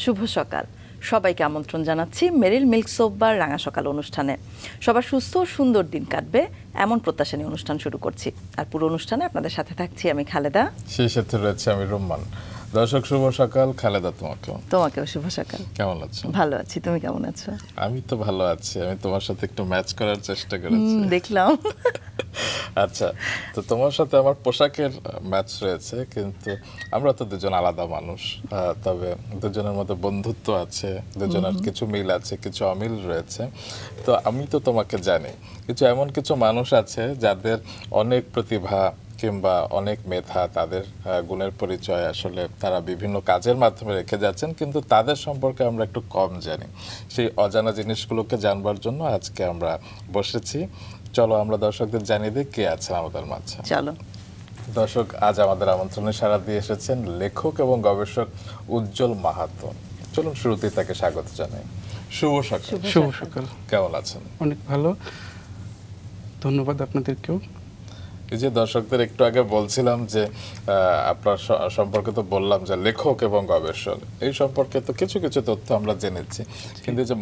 শুভ সকাল সবাইকে আমন্ত্রণ জানাচ্ছি মেরিল মিল্ক সোপ বার রাঙা সকাল অনুষ্ঠানে। সবার সুস্থ ও সুন্দর দিন কাটবে এমন প্রত্যাশা নিয়ে অনুষ্ঠান শুরু করছি। আর পুরো অনুষ্ঠানে আপনাদের সাথে থাকছি আমি খালেদা, সেই সাথে রয়েছে আমি রহমান। দর্শক শুভ সকাল। খালেদা তোমাকেও শুভ সকাল। কেমন আছো? ভালো আছি, তুমি কেমন আছো? আমি তো ভালো আছি। আমি তোমার সাথে একটু ম্যাচ করার চেষ্টা করেছি, দেখলাম। আচ্ছা, তো তোমার সাথে আমার পোশাকের ম্যাচ রয়েছে, কিন্তু আমরা তো দুজন আলাদা মানুষ। তবে দুজনের মধ্যে বন্ধুত্ব আছে, দুজনের কিছু মিল আছে, কিছু অমিল রয়েছে। তো আমি তো তোমাকে জানি, এমন কিছু মানুষ আছে যাদের অনেক প্রতিভা কিংবা অনেক মেধা, তাদের গুণের পরিচয় আসলে তারা বিভিন্ন কাজের মাধ্যমে রেখে যাচ্ছেন, কিন্তু তাদের সম্পর্কে আমরা একটু কম জানি। সেই অজানা জিনিসগুলোকে জানবার জন্য আজকে আমরা বসেছি। চলো আমরা দর্শকদের জানিয়ে দিই কে আছেন আমাদের মাঝে। চলো দর্শক, আজ আমাদের আমন্ত্রণে সাড়া দিয়ে এসেছেন লেখক এবং গবেষক উজ্জ্বল মাহাতো। চলুন শুরুতেই তাকে স্বাগত জানাই। শুভ সকাল। শুভ সকাল। কেমন আছেন? অনেক ভালো, ধন্যবাদ আপনাদেরকেও। এই যে দর্শকদের একটু আগে বলছিলাম যে আপনার সম্পর্কে তো বললাম যে লেখক এবং গবেষক, এই সম্পর্কে তো কিছু কিছু তথ্য আমরা জেনেছি, কিন্তু যে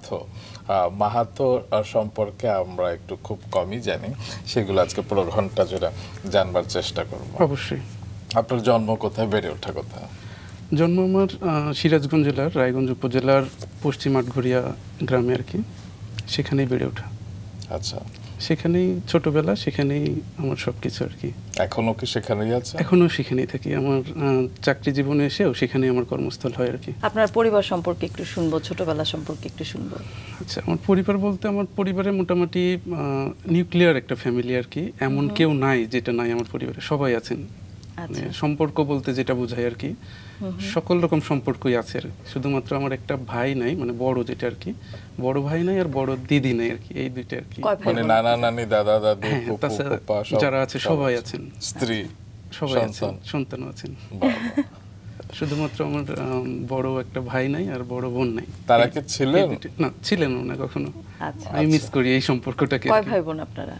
মাহাতো সম্পর্কে আমরা একটু খুব কমই জানি। সেগুলো আজকে পুরো ঘন্টা জুড়ে জানবার চেষ্টা করব। অবশ্যই। আপনার জন্ম কোথায়, বেড়ে ওঠা কোথায়? জন্ম আমার সিরাজগঞ্জ জেলার রায়গঞ্জ উপজেলার পশ্চিম আটঘরিয়া গ্রামে আর কি, সেখানেই বেড়ে ওঠা। আচ্ছা, সেখানেই ছোটবেলা, সেখানেই আমার সবকিছু আর কি। এখনো কি সেখানেই আছে? এখনো সেখানেই থাকি। আমার চাকরি জীবনে এসেও সেখানেই আমার কর্মস্থল হয় আর কি। আপনার পরিবার সম্পর্কে একটু শুনবো, ছোটবেলা সম্পর্কে একটু শুনবো। আচ্ছা, আমার পরিবার বলতে আমার পরিবারে মোটামুটি নিউক্লিয়ার একটা ফ্যামিলি আর কি। এমন কেউ নাই যেটা নাই আমার পরিবারে, সবাই আছেন। সম্পর্ক বলতে যেটা বোঝায় আর কি, সকল রকম সম্পর্কই আছে। শুধুমাত্র আমার একটা ভাই নাই, মানে বড় যেটা আর কি, বড় ভাই নাই আর বড় দিদি নাই আর কি, এই দুইটা আর কি। মানে নানা নানি, দাদা দাদি, যারা আছে সবাই আছেন, স্ত্রী সবাই আছেন, সন্তানও আছেন। শুধুমাত্র আমার বড় একটা ভাই নাই আর বড় বোন নাই। তারা কি ছিলেন? না, ছিলেন না কখনো। আমি মিস করি এই সম্পর্কটাকে। কয় ভাই বোন আপনারা?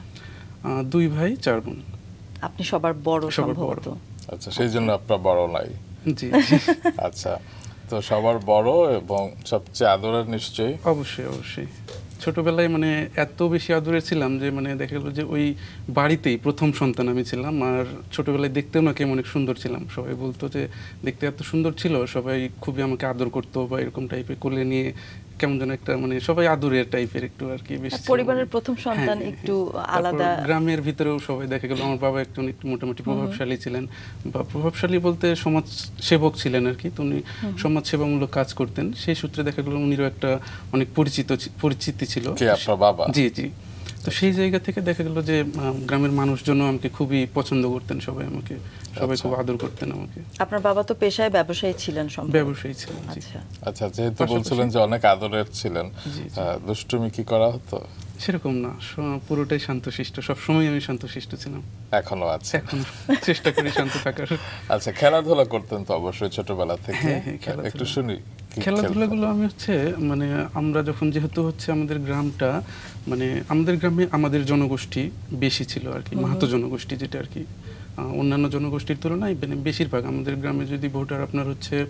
2 ভাই 4 বোন। আপনি সবার বড় সম্ভবত? আচ্ছা, সেই জন্য আপনার বড় নাই। জি। আচ্ছা, তো সবার বড় এবং সবচেয়ে আদরের নিশ্চয়ই? অবশ্যই অবশ্যই। ছোটবেলায় মানে এত বেশি আদরের ছিলাম যে মানে দেখা গেল যে ওই বাড়িতেই প্রথম সন্তান আমি ছিলাম। আর ছোটবেলায় দেখতেও নাকি অনেক সুন্দর ছিলাম, সবাই বলতো যে দেখতে এত সুন্দর ছিল, সবাই খুবই আমাকে আদর করতো বা এরকম টাইপের কোলে নিয়ে কেমন যেন একটা মানে সবাই আদরের টাইপের একটু আর কি বেশি। পরিবারের প্রথম সন্তান একটু আলাদা। গ্রামের ভিতরেও সবাই দেখা গেল আমার বাবা একটু মোটামুটি প্রভাবশালী ছিলেন, বা প্রভাবশালী বলতে সমাজ সেবক ছিলেন আর কি। তো উনি সমাজ সেবামূলক কাজ করতেন, সেই সূত্রে দেখা গেল উনিরও একটা অনেক পরিচিতি ছিল। কি আপনার বাবা? জি জি। তো সেই জায়গা থেকে দেখা গেল যে গ্রামের মানুষজন আমাকে খুবই পছন্দ করতেন, সবাই আমাকে, সবাই খুব আদর করতেন আমাকে। আপনার বাবা তো পেশায় ব্যবসায়ী ছিলেন? ব্যবসায়ী ছিলেন। আচ্ছা, যেহেতু বলছিলেন যে অনেক আদরের ছিলেন, দুষ্টুমি কি করা হতো? সেরকম না, পুরোটাই শান্তশিষ্ট। সবসময় আমি শান্তশিষ্ট ছিলাম। এখনো আছে? এখন চেষ্টা করি শান্ত থাকার। আচ্ছা, খেলাধুলা করতেন তো অবশ্যই ছোটবেলা থেকে? একটু শুনি খেলাধুলাগুলো। আমি মানে আমরা যখন, যেহেতু আমাদের গ্রামটা, মানে আমাদের গ্রামে আমাদের জনগোষ্ঠী বেশি ছিল আর কি, মাহাতো জনগোষ্ঠী যেটা আর কি। অন্যান্য জনগোষ্ঠীর তুলনায় বেশিরভাগ আমাদের গ্রামে যদি ভোটার আপনার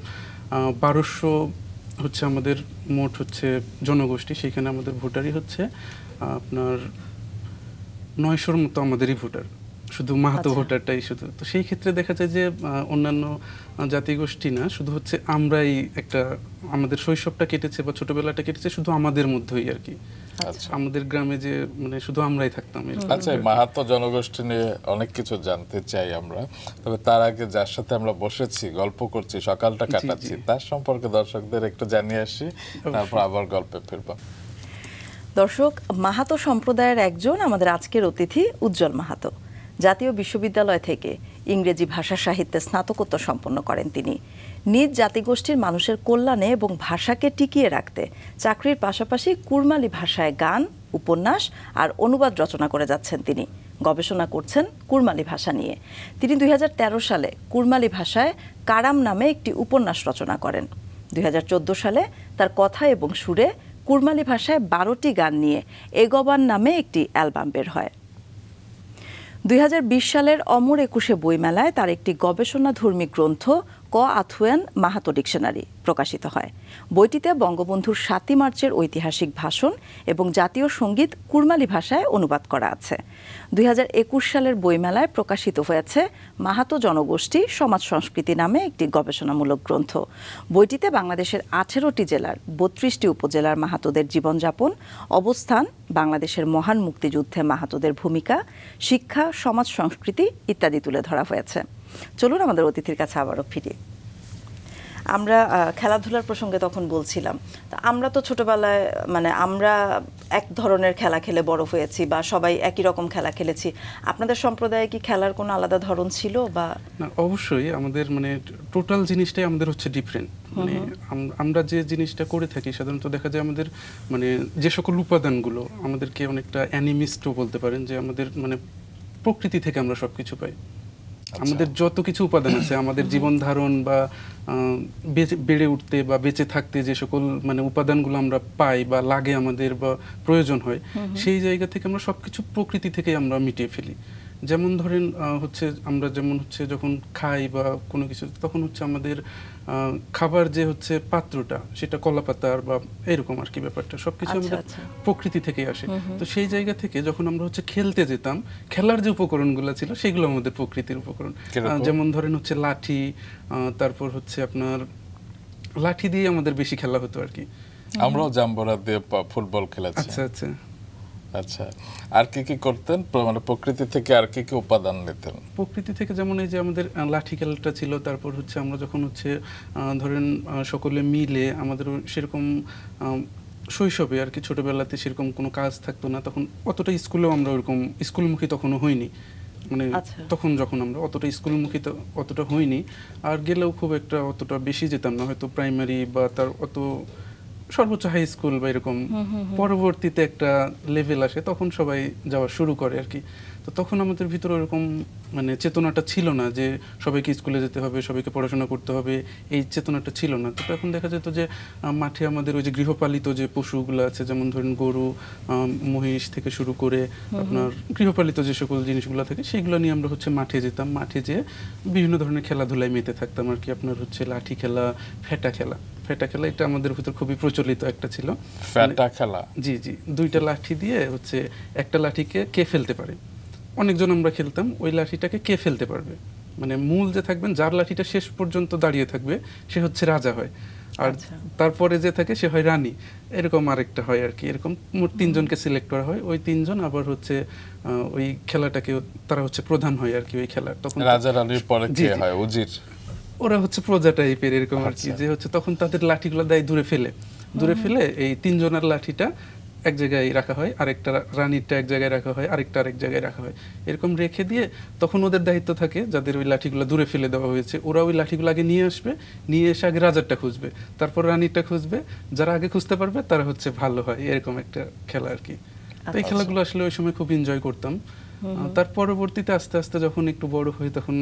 1200 আমাদের মোট জনগোষ্ঠী, সেখানে আমাদের ভোটারই আপনার 900-র মতো আমাদেরই ভোটার, শুধু মাহাতো ভোটারটাই শুধু। তো সেই ক্ষেত্রে দেখা যায় যে অন্যান্য জাতিগোষ্ঠী না, শুধু আমরাই একটা, আমাদের শৈশবটা কেটেছে বা ছোটবেলাটা কেটেছে শুধু আমাদের মধ্যেই আর কি। আমাদের গ্রামে যে মানে শুধু আমরাই থাকতাম। আচ্ছা, মাহাতো জনগোষ্ঠী নিয়ে অনেক কিছু জানতে চাই আমরা, তবে তার আগে যার সাথে আমরা বসেছি, গল্প করছি, সকালটা কাটাচ্ছি, তার সম্পর্কে দর্শকদের একটু জানিয়ে আসি, তারপর আবার গল্পে ফিরব। দর্শক, মাহাতো সম্প্রদায়ের একজন আমাদের আজকের অতিথি উজ্জ্বল মাহাতো। জাতীয় বিশ্ববিদ্যালয় থেকে ইংরেজি ভাষা সাহিত্যে স্নাতকোত্তর সম্পন্ন করেন তিনি। নিজ জাতিগোষ্ঠীর মানুষের কল্যাণে এবং ভাষাকে টিকিয়ে রাখতে চাকরির পাশাপাশি কুড়মালি ভাষায় গান, উপন্যাস আর অনুবাদ রচনা করে যাচ্ছেন তিনি। গবেষণা করছেন কুড়মালি ভাষা নিয়ে। তিনি 2013 সালে কুড়মালি ভাষায় কারাম নামে একটি উপন্যাস রচনা করেন। 2014 সালে তার কথা এবং সুরে কুড়মালি ভাষায় 12টি গান নিয়ে এগবান নামে একটি অ্যালবাম বের হয়। 2020 সালের অমর 21 বইমেলায় তার একটি গবেষণাধর্মী গ্রন্থ ক আথুয়েন মাহাতো ডিকশনারি প্রকাশিত হয়। বইটিতে বঙ্গবন্ধুর ৭ই মার্চের ঐতিহাসিক ভাষণ এবং জাতীয় সঙ্গীত কুড়মালি ভাষায় অনুবাদ করা আছে। ২০২১ সালের বইমেলায় প্রকাশিত হয়েছে মাহাতো জনগোষ্ঠী সমাজ সংস্কৃতি নামে একটি গবেষণামূলক গ্রন্থ। বইটিতে বাংলাদেশের ১৮টি জেলার ৩২টি উপজেলার মাহাতোদের জীবনযাপন, অবস্থান, বাংলাদেশের মহান মুক্তিযুদ্ধে মাহাতোদের ভূমিকা, শিক্ষা, সমাজ সংস্কৃতি ইত্যাদি তুলে ধরা হয়েছে। চলুন আমাদের অতিথির কাছে আবারও ফিরি। আমরা খেলাধুলার প্রসঙ্গে তখন বলছিলাম, আমরা তো ছোটবেলায় আমরা এক ধরনের খেলা খেলে বড় হয়েছি বা সবাই একই রকম খেলা খেলেছি। আপনাদের সম্প্রদায়ে কি খেলার কোনো আলাদা ধরন ছিল? বা না, অবশ্যই আমাদের টোটাল জিনিসটাই আমাদের হচ্ছে ডিফারেন্ট। আমরা যে জিনিসটা করে থাকি সাধারণত দেখা যায় আমাদের যে সকল উপাদানগুলো আমাদেরকে অনেকটা অ্যানিমিস্টও বলতে পারেন, যে আমাদের প্রকৃতি থেকে আমরা সবকিছু পাই। আমাদের যত কিছু উপাদান আছে আমাদের জীবন ধারণ বা বেড়ে উঠতে বা বেঁচে থাকতে যে সকল উপাদানগুলো আমরা পাই বা লাগে আমাদের বা প্রয়োজন হয়, সেই জায়গা থেকে আমরা সবকিছু প্রকৃতি থেকে আমরা মিটিয়ে ফেলি। যেমন ধরেন আমরা যখন খাই বা কোনো কিছু, তখন আমাদের খাবার যে পাত্রটা সেটা কলা পাতার বা এরকম আর কি ব্যাপারটা সবকিছু আমাদের প্রকৃতি থেকে আসে। তো সেই জায়গা থেকে যখন আমরা খেলতে যেতাম, খেলার যে উপকরণগুলো ছিল সেগুলো আমাদের প্রকৃতির উপকরণ। যেমন ধরেন লাঠি, তারপর আপনার লাঠি দিয়ে আমাদের বেশি খেলা হতো আর কি। আমরাও জাম্বরা দিয়ে ফুটবল খেলেছি। আচ্ছা আচ্ছা আচ্ছা, আর কি কি করতেন? প্রকৃতি থেকে আর কি কি উপাদান নিতেন? প্রকৃতি থেকে যেমন এই যে আমাদের লাঠি খেলাটা ছিল, তারপর আমরা যখন ধরেন সকলে মিলে আমাদের সেরকম শৈশবে আর কি, ছোটবেলাতে সেরকম কোনো কাজ থাকতো না, তখন অতটা স্কুলেও আমরা ওরকম স্কুলমুখী তখনও হইনি। তখন যখন আমরা অতটা স্কুলমুখী অতটা হইনি, আর গেলেও খুব একটা অতটা বেশি যেতাম না, হয়তো প্রাইমারি বা তার অত সর্বোচ্চ হাই স্কুল বা এরকম। পরবর্তীতে একটা লেভেল আসে, তখন সবাই যাওয়া শুরু করে আর কি। তো তখন আমাদের ভিতরে ওরকম চেতনাটা ছিল না যে সবাইকে স্কুলে যেতে হবে, সবাইকে পড়াশোনা করতে হবে, এই চেতনাটা ছিল না। তো তখন দেখা যেত যে মাঠে আমাদের ওই যে গৃহপালিত যে পশুগুলো আছে, যেমন ধরেন গরু, মহিষ থেকে শুরু করে আপনার গৃহপালিত যে সকল জিনিসগুলো থাকে, সেগুলো নিয়ে আমরা মাঠে যেতাম। মাঠে যেয়ে বিভিন্ন ধরনের খেলাধুলায় মেতে থাকতাম আর কি। আপনার লাঠি খেলা, ফেটা খেলা। ফেটা খেলা এটা আমাদের ভিতর খুবই প্রচলিত একটা ছিল। ফেটা খেলা? জি জি, দুইটা লাঠি দিয়ে একটা লাঠিকে কে ফেলতে পারে, অনেকজন আমরা খেলতাম। ওই লাঠিটাকে কে ফেলতে পারবে, মূল যে থাকবেন, যার লাঠিটা শেষ পর্যন্ত দাঁড়িয়ে থাকবে সে রাজা হয়, আর তারপরে যে থাকে সে হয় রানী। এরকম আরেকটা হয় আর কি। এরকম মোট 3 জনকে সিলেক্ট করা হয়। ওই 3 জন আবার ওই খেলাটাকে তারা প্রধান হয় আর কি ওই খেলার। তখন রাজা রানীর পরে কে হয়? উজির? ওরা প্রজা টাইপের এরকম আর কি, যে তখন তাদের লাঠিগুলো দেয় দূরে ফেলে এই 3 জনের লাঠিটা এক জায়গায় রাখা হয়, আরেকটা রানীরটা এক জায়গায় রাখা হয়, আরেকটা আরেক জায়গায় রাখা হয়। এরকম রেখে দিয়ে তখন ওদের দায়িত্ব থাকে, যাদের ওই লাঠিগুলো দূরে ফেলে দেওয়া হয়েছে, ওরা ওই লাঠিগুলো আগে নিয়ে আসবে, নিয়ে এসে আগে রাজারটা খুঁজবে, তারপর রানীরটা খুঁজবে। যারা আগে খুঁজতে পারবে তারা ভালো হয়, এরকম একটা খেলা আর কি। তো এই খেলাগুলো আসলে ওই সময় খুব এনজয় করতাম। তার পরবর্তীতে আস্তে আস্তে যখন একটু বড় হই, তখন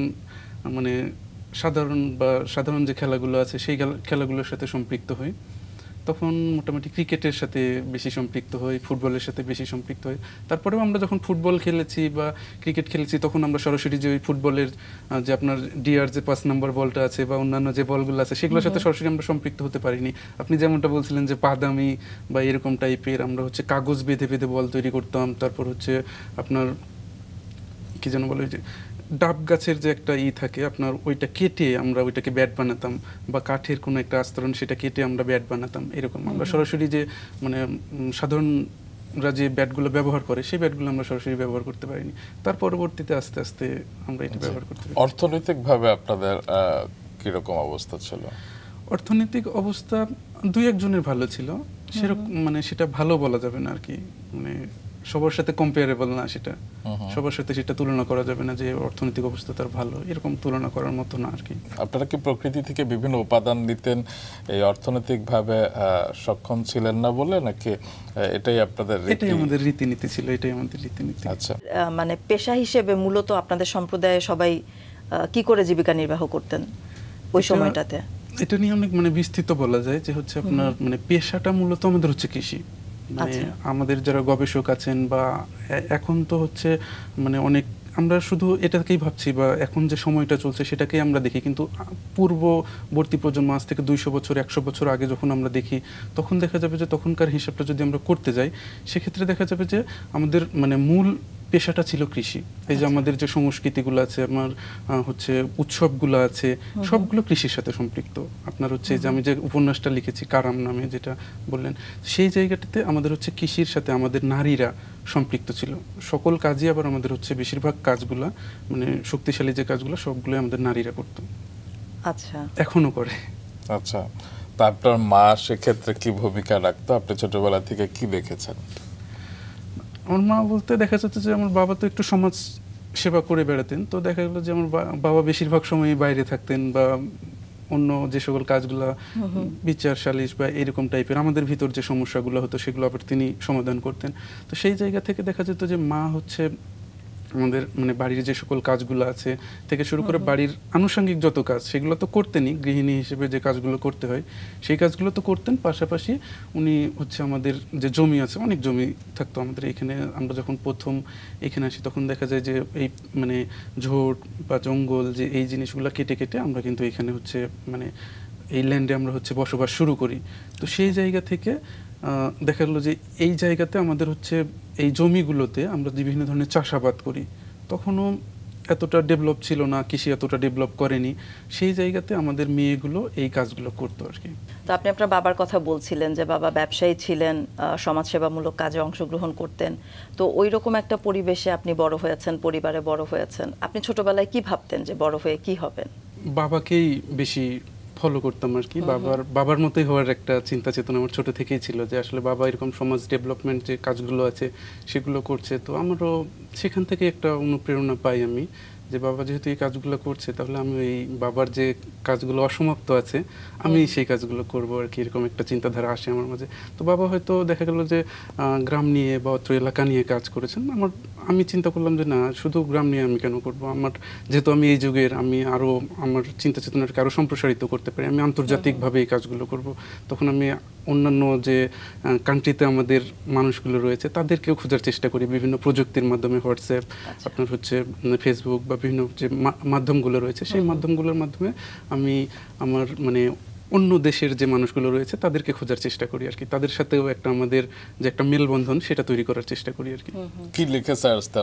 সাধারণ যে খেলাগুলো আছে সেই খেলাগুলোর সাথে সম্পৃক্ত হই। তখন মোটামুটি ক্রিকেটের সাথে বেশি সম্পৃক্ত হই, ফুটবলের সাথে বেশি সম্পৃক্ত হই। তারপরেও আমরা যখন ফুটবল খেলেছি বা ক্রিকেট খেলেছি, তখন আমরা সরাসরি যে ওই ফুটবলের যে আপনার ডিআর যে 5 নম্বর বলটা আছে বা অন্যান্য যে বলগুলো আছে, সেগুলোর সাথে সরাসরি আমরা সম্পৃক্ত হতে পারিনি। আপনি যেমনটা বলছিলেন যে বাদামি বা এরকম টাইপের, আমরা কাগজ বেঁধে বেঁধে বল তৈরি করতাম। তারপর আপনার কি যেন বলে, যে ডাব গাছের যে একটা থাকে আপনার, ওইটা কেটে আমরা ওইটাকে ব্যাট বানাতাম, বা কাঠের কোনো একটা আস্তরণ সেটা কেটে আমরা ব্যাট বানাতাম। এরকম আমরা সরাসরি যে সাধারণরা যে ব্যাটগুলো ব্যবহার করে, সেই ব্যাটগুলো আমরা সরাসরি ব্যবহার করতে পারিনি। তার পরবর্তীতে আস্তে আস্তে আমরা এটা ব্যবহার করতে পারি। অর্থনৈতিকভাবে আপনাদের কিরকম অবস্থা ছিল? অর্থনৈতিক অবস্থা 2-1 জনের ভালো ছিল, সেরকম সেটা ভালো বলা যাবে না আর কি। সবার সাথে কম্পেয়ারেবল না সেটা, সবার সাথে সেটা তুলনা করা যাবে না যে অর্থনৈতিক অবস্থা তার ভালো, এরকম তুলনা করার মতো না আর কি। আপনারা কি প্রকৃতি থেকে বিভিন্ন উপাদান নিতেন, এই অর্থনৈতিকভাবে সক্ষম ছিলেন না বলে, নাকি এটাই আপনাদের রীতি? এটাই আমাদের রীতিনীতি ছিল, এটাই আমাদের রীতিনীতি। আচ্ছা, পেশা হিসেবে মূলত আপনাদের সম্প্রদায়ে সবাই কি করে জীবিকা নির্বাহ করতেন ওই সময়টাতে? এটা নিয়ে অনেক বিস্তৃত বলা যায়, যে আপনার পেশাটা মূলত আমাদের কৃষি। আমাদের যারা গবেষক আছেন বা এখন তো অনেক আমরা শুধু এটাকেই ভাবছি বা এখন যে সময়টা চলছে সেটাকেই আমরা দেখি, কিন্তু পূর্ববর্তী প্রজন্ম আজ থেকে 200 বছর 100 বছর আগে যখন আমরা দেখি তখন দেখা যাবে যে তখনকার হিসাবটা যদি আমরা করতে যাই সেক্ষেত্রে দেখা যাবে যে আমাদের মানে মূল পেশাটা ছিল কৃষি। এই যে আমাদের যে সংস্কৃতিগুলো আছে, আমার হচ্ছে উৎসবগুলো আছে, সবগুলো কৃষির সাথে সম্পৃক্ত। আপনার হচ্ছে যে আমি যে উপন্যাসটা লিখেছি কারাম নামে, যেটা বললেন, সেই জায়গাটাতে আমাদের হচ্ছে কৃষির সাথে আমাদের নারীরা সম্পৃক্ত ছিল। সকল কাজই আবার আমাদের হচ্ছে বেশিরভাগ কাজগুলা মানে শক্তিশালী যে কাজগুলো সবগুলো আমাদের নারীরা করতো। আচ্ছা, এখনো করে। আচ্ছা, তা আপনার মা সেক্ষেত্রে কি ভূমিকা রাখতো? আপনি ছোটবেলা থেকে কি দেখেছেন? আমার মা বলতে দেখা যাচ্ছে যে আমার বাবা তো একটু সমাজ সেবা করে বেড়াতেন, তো দেখা গেলো যে আমার বাবা বেশিরভাগ সময় বাইরে থাকতেন বা অন্য যে সকল কাজগুলো বিচার সালিশ বা এরকম টাইপের আমাদের ভিতর যে সমস্যাগুলো হতো সেগুলো আবার তিনি সমাধান করতেন। তো সেই জায়গা থেকে দেখা যেত যে মা হচ্ছে আমাদের মানে বাড়ির যে সকল কাজগুলো আছে থেকে শুরু করে বাড়ির আনুষঙ্গিক যত কাজ সেগুলো তো করতেনই, গৃহিণী হিসেবে যে কাজগুলো করতে হয় সেই কাজগুলো তো করতেন। পাশাপাশি উনি হচ্ছে আমাদের যে জমি আছে, অনেক জমি থাকতো আমাদের এখানে। আমরা যখন প্রথম এখানে আসি তখন দেখা যায় যে এই মানে ঝোড় বা জঙ্গল যে এই জিনিসগুলো কেটে কেটে আমরা কিন্তু এখানে হচ্ছে মানে এই ল্যান্ডে আমরা হচ্ছে বসবাস শুরু করি। তো সেই জায়গা থেকে দেখা গেলো যে এই জায়গাতে আমাদের হচ্ছে এই জমিগুলোতে আমরা বিভিন্ন ধরনের চাষাবাদ করি। তখনও এতটা ডেভেলপ ছিল না, কৃষি এতটা ডেভেলপ করেনি। সেই জায়গাতে আমাদের মেয়েগুলো এই কাজগুলো করতো আর কি। তো আপনি আপনার বাবার কথা বলছিলেন যে বাবা ব্যবসায়ী ছিলেন, সমাজসেবামূলক কাজে অংশগ্রহণ করতেন। তো ওই রকম একটা পরিবেশে আপনি বড় হয়েছেন, পরিবারে বড় হয়েছেন। আপনি ছোটবেলায় কি ভাবতেন যে বড় হয়ে কি হবেন? বাবাকেই বেশি ফলো করতাম আর কি। বাবার মতোই হওয়ার একটা চিন্তা চেতনা আমার ছোট থেকেই ছিল যে আসলে বাবা এরকম সমাজ ডেভেলপমেন্ট যে কাজগুলো আছে সেগুলো করছে। তো আমারও সেখান থেকে একটা অনুপ্রেরণা পাই আমি যে বাবা যেহেতু এই কাজগুলো করছে তাহলে আমি এই বাবার যে কাজগুলো অসমাপ্ত আছে আমি সেই কাজগুলো করবো আর কি, এরকম একটা চিন্তাধারা আসে আমার মাঝে। তো বাবা হয়তো দেখা গেল যে গ্রাম নিয়ে বা অত্র এলাকা নিয়ে কাজ করেছেন, আমি চিন্তা করলাম যে না, শুধু গ্রাম নিয়ে আমি কেন করবো, আমার যেহেতু আমি এই যুগের, আমি আরও আমার চিন্তা চেতনাটাকে আরও সম্প্রসারিত করতে পারি, আমি আন্তর্জাতিকভাবে এই কাজগুলো করব। তখন আমি অন্যান্য যে কান্ট্রিতে আমাদের মানুষগুলো রয়েছে তাদেরকেও খোঁজার চেষ্টা করি বিভিন্ন প্রযুক্তির মাধ্যমে, হোয়াটসঅ্যাপ, আপনার হচ্ছে ফেসবুক বা বিভিন্ন যে মাধ্যমগুলো রয়েছে সেই মাধ্যমগুলোর মাধ্যমে আমি আমার মানে অন্য দেশের যে মানুষগুলো রয়েছে তাদেরকে খোঁজার চেষ্টা করি আর কি। তাদের সাথেও একটা আমাদের যে একটা মেলবন্ধন সেটা তৈরি করার চেষ্টা করি আর কি। কি লিখে সার্চ দেন?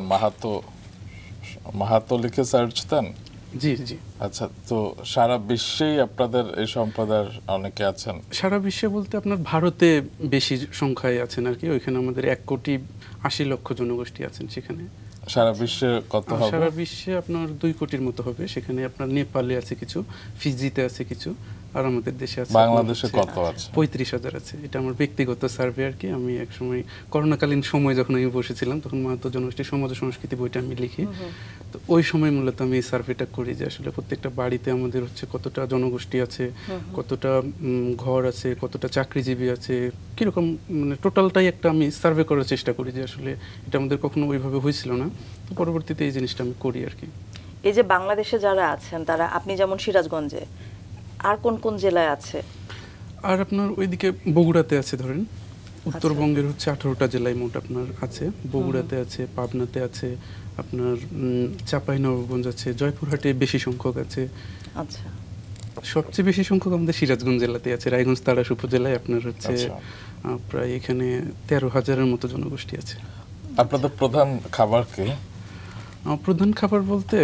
মাহাতো লিখে সার্চ দেন? জি জি। আচ্ছা, তো সারা বিশ্বেই আপনাদের এই সম্প্রদায়ের অনেকে আছেন? সারা বিশ্বে বলতে আপনার ভারতে বেশি সংখ্যায় আছেন আর কি। ওইখানে আমাদের 1,80,00,000 জনগোষ্ঠী আছেন সেখানে। সারা বিশ্বে কত হবে? সারা বিশ্বে আপনার 2 কোটির মতো হবে। সেখানে আপনার নেপালে আছে কিছু, ফিজিতে আছে কিছু, আর আমাদের দেশে আছে। বাংলাদেশে কত আছে? 35,000 আছে। এটা আমার ব্যক্তিগত সার্ভে আর কি। আমি এক সময় করোনাকালীন সময় যখন আমি বসেছিলাম তখন মাহাতো জনগোষ্ঠী সমাজ ও সংস্কৃতি বইটা আমি লিখি। তো ওই সময় মূলত আমি এই সার্ভেটা করি যে আসলে প্রত্যেকটা বাড়িতে আমাদের হচ্ছে কতটা জনগোষ্ঠী আছে, কতটা ঘর আছে, কতটা চাকরিজীবী আছে, কিরকম মানে টোটালটাই একটা আমি সার্ভে করার চেষ্টা করি যে আসলে এটা আমাদের কখনো ওইভাবে হয়েছিল না। তো পরবর্তীতে এই জিনিসটা আমি করি আর কি। এই যে বাংলাদেশে যারা আছেন তারা, আপনি যেমন সিরাজগঞ্জে, আর কোন কোন জেলায় আছে? আর আপনার ওইদিকে বগুড়াতে আছে, ধরেন উত্তরবঙ্গের হচ্ছে 18টা জেলায় মোট আপনার আছে। বগুড়াতে আছে, পাবনাতে আছে, আপনার চাঁপাইনবাবগঞ্জ আছে, জয়পুরহাটে বেশি সংখ্যক আছে। আচ্ছা, সবচেয়ে বেশি সংখ্যক আমাদের সিরাজগঞ্জ জেলাতে আছে। রায়গঞ্জ তাড়াশ উপজেলায় আপনার হচ্ছে প্রায় এখানে 13,000-এর মতো জনগোষ্ঠী আছে। আপনাদের প্রধান খাবার কি? প্রধান খাবার বলতে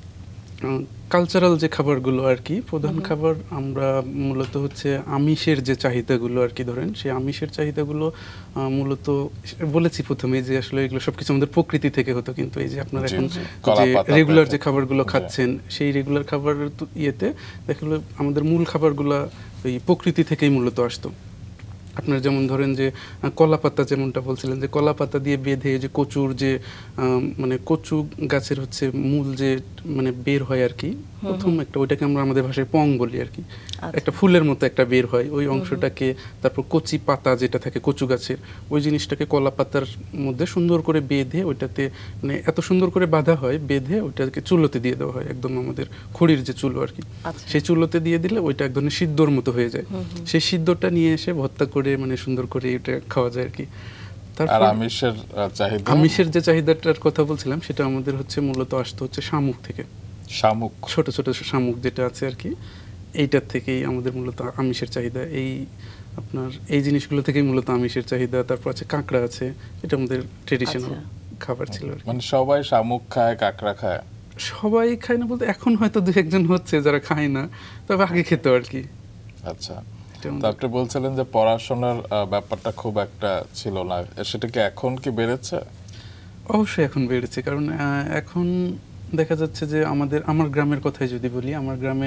কালচারাল যে খাবারগুলো আর কি, প্রধান খাবার আমরা মূলত হচ্ছে আমিষের যে চাহিদাগুলো আর কি, ধরেন সেই আমিষের চাহিদাগুলো মূলত বলেছি প্রথমে যে আসলে এগুলো সবকিছু আমাদের প্রকৃতি থেকে হতো, কিন্তু এই যে আপনার এখন যে রেগুলার যে খাবারগুলো খাচ্ছেন সেই রেগুলার খাবারের ইয়েতে দেখা গেলো আমাদের মূল খাবারগুলো ওই প্রকৃতি থেকেই মূলত আসতো। আপনার যেমন ধরেন যে কলা পাতা, যেমনটা বলছিলেন যে কলা পাতা দিয়ে বেঁধে যে কচুর যে মানে কচু গাছের হচ্ছে মূল যে মানে বের হয় আর কি, প্রথম একটা ওইটাকে আমরা আমাদের ভাষায় পং বলি আর কি, একটা ফুলের মতো একটা বের হয় ওই অংশটাকে, তারপর কচি পাতা যেটা থাকে কচু গাছের ওই জিনিসটাকে কলা পাতার মধ্যে সুন্দর করে বেঁধে ওইটাতে মানে এত সুন্দর করে বাঁধা হয়, বেঁধে ওইটাকে চুলোতে দিয়ে দেওয়া হয়, একদম আমাদের খড়ির যে চুলো আর কি, সেই চুলোতে দিয়ে দিলে ওইটা এক ধরনের সিদ্ধর মতো হয়ে যায়। সেই সিদ্ধটা নিয়ে এসে ভর্তা করে মানে সুন্দর করে এটা খাওয়া যায় আর কি। আর আমিষের চাহিদা, আমিষের যে চাহিদাটার কথা বলছিলাম সেটা আমাদের হচ্ছে মূলত আসতো হচ্ছে শামুক থেকে। শামুক, ছোট ছোট শামুক যেটা আছে আর কি, এইটার থেকেই আমাদের মূলত আমিষের চাহিদা। এই আপনার এই জিনিসগুলো থেকেই মূলত আমিষের চাহিদা। তারপর আছে কাঁকড়া আছে, এটা আমাদের ট্রেডিশনাল খাবার ছিল। মানে সবাই শামুক খায়, কাঁকড়া খায়? সবাই খায় না বলতে এখন হয়তো দু একজন হচ্ছে যারা খায় না, তবে আগে খেত আর কি। আচ্ছা, তো আপনি বলছিলেন যে পড়াশোনার ব্যাপারটা খুব একটা ছিল না, সেটা কি এখন কি বেড়েছে? অবশ্যই এখন বেড়েছে, কারণ এখন দেখা যাচ্ছে যে আমার গ্রামের কথাই যদি বলি, আমার গ্রামে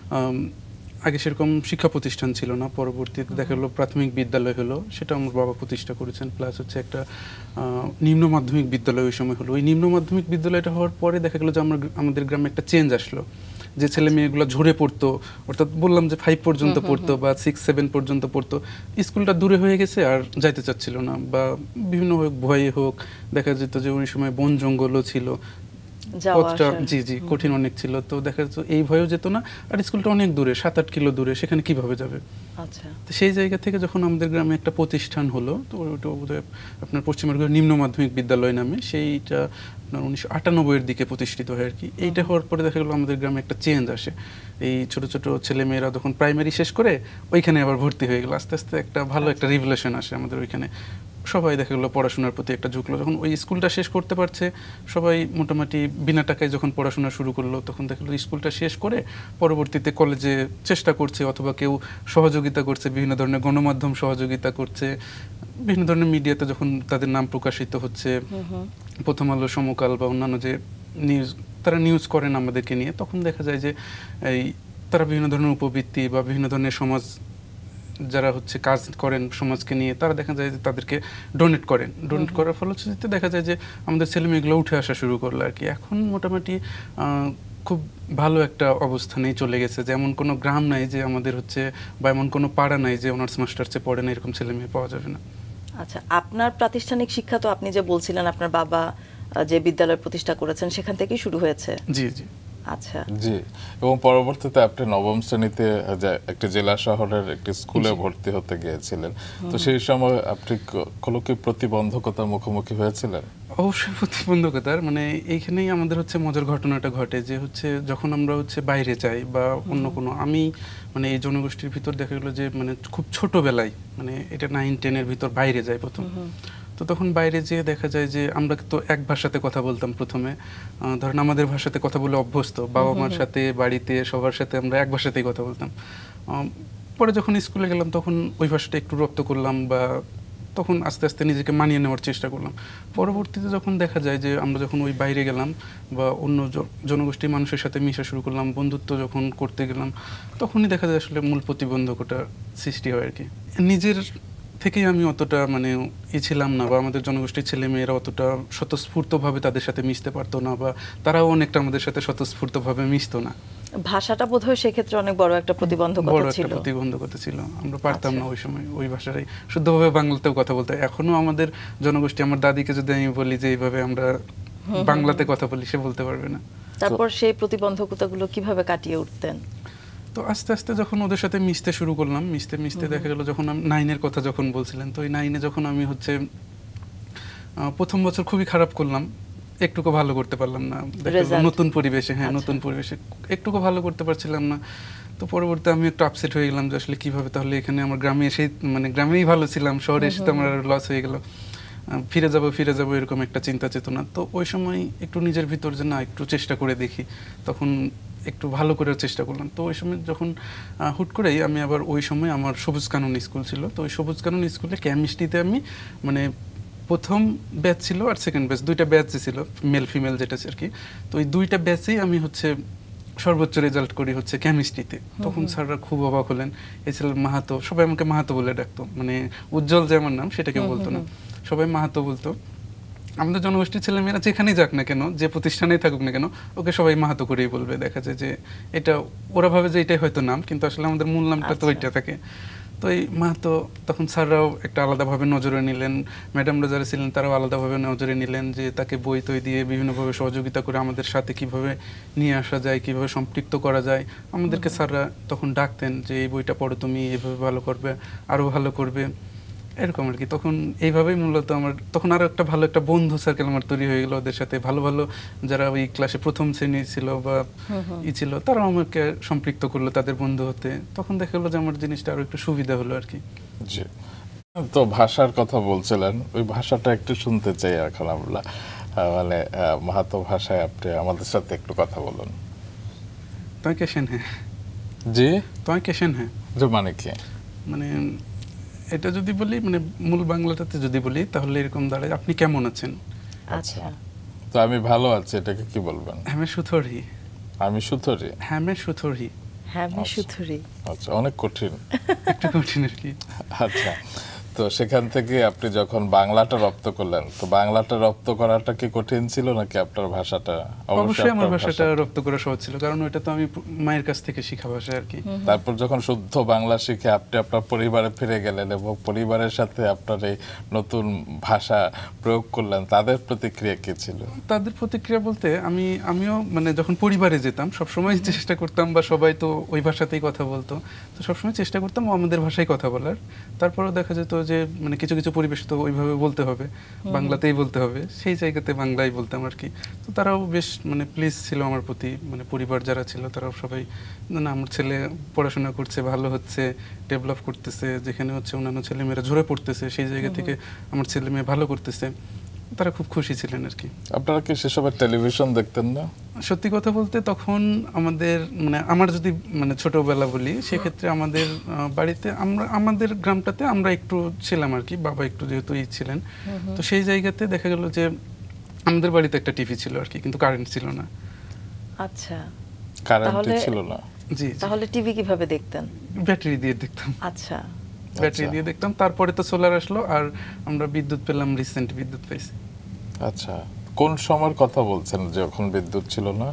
আগে সেরকম শিক্ষা প্রতিষ্ঠান ছিল না। পরবর্তীতে দেখা গেলো প্রাথমিক বিদ্যালয় হলো, সেটা আমার বাবা প্রতিষ্ঠা করেছেন। প্লাস হচ্ছে একটা নিম্ন মাধ্যমিক বিদ্যালয় ওই সময় হলো। ওই নিম্ন মাধ্যমিক বিদ্যালয়টা হওয়ার পরে দেখা গেলো যে আমাদের গ্রামে একটা চেঞ্জ আসলো, যে ছেলে মেয়েগুলো ঝরে পড়তো, অর্থাৎ বললাম যে 5 পর্যন্ত পড়তো বা 6-7 পর্যন্ত পড়তো, স্কুলটা দূরে হয়ে গেছে আর যাইতে চাচ্ছিল না, বা বিভিন্ন ভয়ে হোক, দেখা যেত যে ওই সময় বন জঙ্গলও ছিল, পথটা জি কঠিন অনেক ছিল। তো দেখা যাচ্ছে এই ভয়েও যেত না, আর স্কুলটা অনেক দূরে, 7-8 কিলো দূরে, সেখানে কিভাবে যাবে। আচ্ছা, তো সেই জায়গা থেকে যখন আমাদের গ্রামে একটা প্রতিষ্ঠান হলো, তো ওটা বোধহয় আপনার পশ্চিমবঙ্গের নিম্ন মাধ্যমিক বিদ্যালয় নামে, সেইটা আপনার 1998-এর দিকে প্রতিষ্ঠিত হয় আর কি। এইটা হওয়ার পরে দেখা গেলো আমাদের গ্রামে একটা চেঞ্জ আসে। এই ছোট ছোট ছেলে মেয়েরা যখন প্রাইমারি শেষ করে ওইখানে আবার ভর্তি হয়ে গেলো, আস্তে আস্তে একটা ভালো একটা রিভলিউশন আসে আমাদের ওইখানে। সবাই দেখা গেলো পড়াশোনার প্রতি একটা ঝুঁকলো। যখন ওই স্কুলটা শেষ করতে পারছে, সবাই মোটামুটি বিনা টাকায় যখন পড়াশোনা শুরু করলো, তখন দেখা গেলো স্কুলটা শেষ করে পরবর্তীতে কলেজে চেষ্টা করছে, অথবা কেউ সহযোগিতা করছে, বিভিন্ন ধরনের গণমাধ্যম সহযোগিতা করছে, বিভিন্ন ধরনের মিডিয়াতে যখন তাদের নাম প্রকাশিত হচ্ছে, প্রথম আলো, সমকাল বা অন্যান্য যে নিউজ, তারা নিউজ করেন আমাদেরকে নিয়ে, তখন দেখা যায় যে এই তারা বিভিন্ন ধরনের উপবৃত্তি বা বিভিন্ন ধরনের সমাজ যারা হচ্ছে কাজ করেন সমাজকে নিয়ে, তারা দেখা যায় যে তাদেরকে ডোনেট করেন। ডোনেট করার ফলশ্রুতিতে দেখা যায় যে আমাদের ছেলে মেয়েগুলো উঠে আসা শুরু করলো আর কি। এখন মোটামুটি খুব ভালো একটা অবস্থানেই চলে গেছে, যে এমন কোনো গ্রাম নাই যে আমাদের হচ্ছে, বা এমন কোনো পাড়া নাই যে অনার্স মাস্টার্সে পড়ে না, এরকম ছেলে মেয়ে পাওয়া যাবে না। আচ্ছা, আপনার প্রাতিষ্ঠানিক শিক্ষা তো আপনি যে বলছিলেন আপনার বাবা যে বিদ্যালয় প্রতিষ্ঠা করেছেন সেখান থেকেই শুরু হয়েছে? জি জি। আচ্ছা জি, এবং পরবর্তীতে আপনি নবম শ্রেণীতে একটি জেলা শহরের একটি স্কুলে ভর্তি হতে গিয়েছিলেন, তো সেই সময় আপনি কোনো কি প্রতিবন্ধকতার মুখোমুখি হয়েছিলেন? অবশ্যই প্রতিবন্ধকতার, মানে এইখানেই আমাদের হচ্ছে মজার ঘটনাটা ঘটে, যে হচ্ছে যখন আমরা হচ্ছে বাইরে যাই বা অন্য কোনো, আমি মানে এই জনগোষ্ঠীর ভিতর দেখা গেলো যে মানে খুব ছোটবেলায়, মানে এটা 9-10-এর ভিতর বাইরে যাই প্রথম। তো তখন বাইরে যেয়ে দেখা যায় যে আমরা তো এক ভাষাতে কথা বলতাম প্রথমে, ধরেন আমাদের ভাষাতে কথা বলে অভ্যস্ত, বাবা মার সাথে, বাড়িতে সবার সাথে আমরা এক ভাষাতেই কথা বলতাম। পরে যখন স্কুলে গেলাম তখন ওই ভাষাটা একটু রপ্ত করলাম, বা তখন আস্তে আস্তে নিজেকে মানিয়ে নেওয়ার চেষ্টা করলাম। পরবর্তীতে যখন দেখা যায় যে আমরা যখন ওই বাইরে গেলাম বা অন্য জনগোষ্ঠীর মানুষের সাথে মিশা শুরু করলাম, বন্ধুত্ব যখন করতে গেলাম, তখনই দেখা যায় আসলে মূল প্রতিবন্ধকতা সৃষ্টি হয় আর কি। নিজের থেকেই আমি অতটা মানে ছিলাম না, বা আমাদের জনগোষ্ঠীর ছেলে মেয়েরা অতটা স্বতঃস্ফূর্তভাবে তাদের সাথে মিশতে পারতো না, বা তারাও অনেকটা আমাদের সাথে স্বতঃস্ফূর্তভাবে মিশতো না। ভাষাটা বোধহয় সেক্ষেত্রে অনেক বড় একটা প্রতিবন্ধকতা ছিল। আমরা পারতাম না ওই সময় ওই ভাষাটাই শুদ্ধভাবে বাংলাতেও কথা বলতে। এখনো আমাদের জনগোষ্ঠী, আমার দাদিকে যদি আমি বলি যে এইভাবে আমরা বাংলাতে কথা বলি, সে বলতে পারবে না। তারপর সেই প্রতিবন্ধকতাগুলো কিভাবে কাটিয়ে উঠতেন? তো আস্তে আস্তে যখন ওদের সাথে মিশতে শুরু করলাম, মিশতে মিশতে দেখা গেল যখন আমি 9-এর কথা যখন বলছিলেন, তো ওই 9-এ যখন আমি হচ্ছে প্রথম বছর খুবই খারাপ করলাম, একটুকু ভালো করতে পারলাম না। নতুন পরিবেশে, নতুন পরিবেশে একটুকু ভালো করতে পারছিলাম না। তো পরবর্তীতে আমি একটু আপসেট হয়ে গেলাম যে আসলে কিভাবে, তাহলে এখানে আমার গ্রামে এসে, মানে গ্রামেই ভালো ছিলাম, শহরে এসে তো আমার লস হয়ে গেল, ফিরে যাব এরকম একটা চিন্তা চেতনা। তো ওই সময় একটু নিজের ভিতর যে না, একটু চেষ্টা করে দেখি, তখন একটু ভালো করার চেষ্টা করলাম। তো ওই সময় যখন হুট করেই আমি আবার ওই সময় আমার সবুজ কানন স্কুল ছিল, তো ওই সবুজ কানন স্কুলে কেমিস্ট্রিতে আমি মানে প্রথম ব্যাচ ছিল আর সেকেন্ড ব্যাচ, দুইটা ব্যাচ ছিল, মেল ফিমেল যেটা আর কি। তো ওই দুইটা ব্যাচেই আমি হচ্ছে সর্বোচ্চ রেজাল্ট করি হচ্ছে কেমিস্ট্রিতে। তখন স্যাররা খুব অবাক হলেন, উজ্জ্বল মাহাতো, সবাই আমাকে মাহাতো বলে ডাকতো, মানে উজ্জ্বল যে আমার নাম সেটা কেউ বলতো না, সবাই মাহাতো বলতো। আমাদের জনগোষ্ঠীর ছেলেমেয়েরা যেখানেই যাক না কেন, যে প্রতিষ্ঠানেই থাকুক না কেন, ওকে সবাই মাহাতো করেই বলবে। দেখা যায় যে এটা ওরা ভাবে যে এটাই হয়তো নাম, কিন্তু আসলে আমাদের মূল নামটা তো ওইটা থাকে। তো এই মাহাতো, তখন স্যাররাও একটা আলাদাভাবে নজরে নিলেন, ম্যাডামরা যারা ছিলেন তারাও আলাদাভাবে নজরে নিলেন, যে তাকে বই তৈ দিয়ে বিভিন্নভাবে সহযোগিতা করে আমাদের সাথে কিভাবে নিয়ে আসা যায়, কিভাবে সম্পৃক্ত করা যায়। আমাদেরকে স্যাররা তখন ডাকতেন যে এই বইটা পড়ো তুমি, এইভাবে ভালো করবে, আরও ভালো করবে। এরকম আর কি। তখন এইভাবেই মূলত আমার তখন আরো একটা ভালো একটা বন্ধু সার্কেল আমার তৈরি হয়ে গেল ওদের সাথে। ভালো ভালো যারা ওই ক্লাসে প্রথম শ্রেণী ছিল বা ছিল, তারাও আমাকে সম্পৃক্ত করলো তাদের বন্ধু হতে। তখন দেখা গেলো যে আমার জিনিসটা আরো একটু সুবিধা হলো আর কি। জি, তো ভাষার কথা বলছিলেন, ওই ভাষাটা একটু শুনতে চাই এখন আমরা। মানে মাহাতো ভাষায় আপনি আমাদের সাথে একটু কথা বলুন। তোমায় কেশেন হ্যাঁ। জি, তোমায় কেশেন হ্যাঁ যে মানে কি? মানে এটা যদি বলি, মানে মূল বাংলাটাতে যদি বলি তাহলে এরকম দাঁড়ায়, আপনি কেমন আছেন? আচ্ছা, তো আমি ভালো আছি, এটাকে কি বলবেন? হ্যামে সুথরি। আমি সুথরি? হ্যামে সুথরি। হ্যাঁ আমি সুথুরি। আচ্ছা, অনেক কঠিন। একটু কঠিন আর কি। আচ্ছা, তো সেখান থেকে আপনি যখন বাংলাটা রপ্ত করলেন, তো বাংলাটা রপ্ত করাটা কি কঠিন ছিল নাকি আপনার ভাষাটা? অবশ্যই আমার ভাষাটা রপ্ত করা সহজ ছিল, কারণ ওইটা তো আমি মায়ের কাছ থেকে শেখা ভাষা আর কি। তারপর যখন শুদ্ধ বাংলা শিখে আপনি আপনার পরিবারে ফিরে গেলেন এবং পরিবারের সাথে আপনার এই নতুন ভাষা প্রয়োগ করলেন, তাদের প্রতিক্রিয়া কি ছিল? তাদের প্রতিক্রিয়া বলতে আমিও মানে যখন পরিবারে যেতাম সবসময় চেষ্টা করতাম, বা সবাই তো ওই ভাষাতেই কথা বলতো, তো সবসময় চেষ্টা করতাম আমাদের ভাষায় কথা বলার। তারপরেও দেখা যেত যে মানে কিছু কিছু পরিবেশে তো ওইভাবে বলতে হবে, বাংলাতেই বলতে হবে, সেই জায়গাতে বাংলাই বলতাম আর কি। তো তারাও বেশ মানে প্লিজ ছিল আমার প্রতি, মানে পরিবার যারা ছিল তারাও সবাই, না আমার ছেলে পড়াশোনা করছে, ভালো হচ্ছে, ডেভেলপ করতেছে, যেখানে হচ্ছে অন্যান্য ছেলেমেয়েরা ঝরে পড়তেছে সেই জায়গা থেকে আমার ছেলে মেয়ে ভালো করতেছে, তারা খুব খুশি ছিলেন আর কি। আপনারা কি সেসবের টেলিভিশন দেখতেন না? সত্যি কথা বলতে তখন আমাদের মানে আমার যদি মানে ছোটবেলা বলি, সেক্ষেত্রে আমাদের বাড়িতে আমাদের গ্রামটাতে আমরা একটু ছিলাম আর কি, বাবা একটু যেহেতু ছিলেন, তো সেই জায়গাতে দেখা গেল যে আমাদের বাড়িতে একটা টিভি ছিল আর কি, কিন্তু কারেন্ট ছিল না। আচ্ছা, কারেন্ট ছিল না? জি। তাহলে টিভি কিভাবে দেখতেন? ব্যাটারি দিয়ে দেখতাম। আচ্ছা, ব্যাটারি দিয়ে দেখতাম। তারপরে তো সোলার আসলো, আর আমরা বিদ্যুৎ পেলাম, রিসেন্ট বিদ্যুৎ পাইছি। আচ্ছা, কোন সময়ের কথা বলছেন যখন বিদ্যুৎ ছিল না?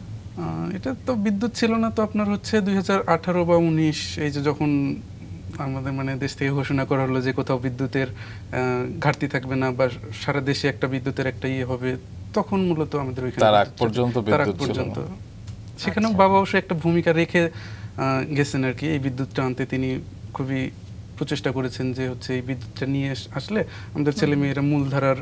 এটা তো বিদ্যুৎ ছিল না তো আপনার হচ্ছে 2018 বা 19, এই যে যখন আমাদের মানে দেশ থেকে ঘোষণা করা হলো যে কোথাও বিদ্যুতের ঘাটতি থাকবে না, বা সারা দেশে একটা বিদ্যুতের একটা ইয়ে হবে, তখন মূলত আমাদের ওইখানে তার আগ পর্যন্ত বিদ্যুৎ ছিল না। সেখানেও বাবা অবশ্যই একটা ভূমিকা রেখে গেছেন আর কি। এই বিদ্যুৎটা আনতে তিনি খুবই প্রচেষ্টা করেছেন যে হচ্ছে এই বিদ্যুৎটা নিয়ে আসলে আমাদের ছেলে মেয়েরা মূলধারার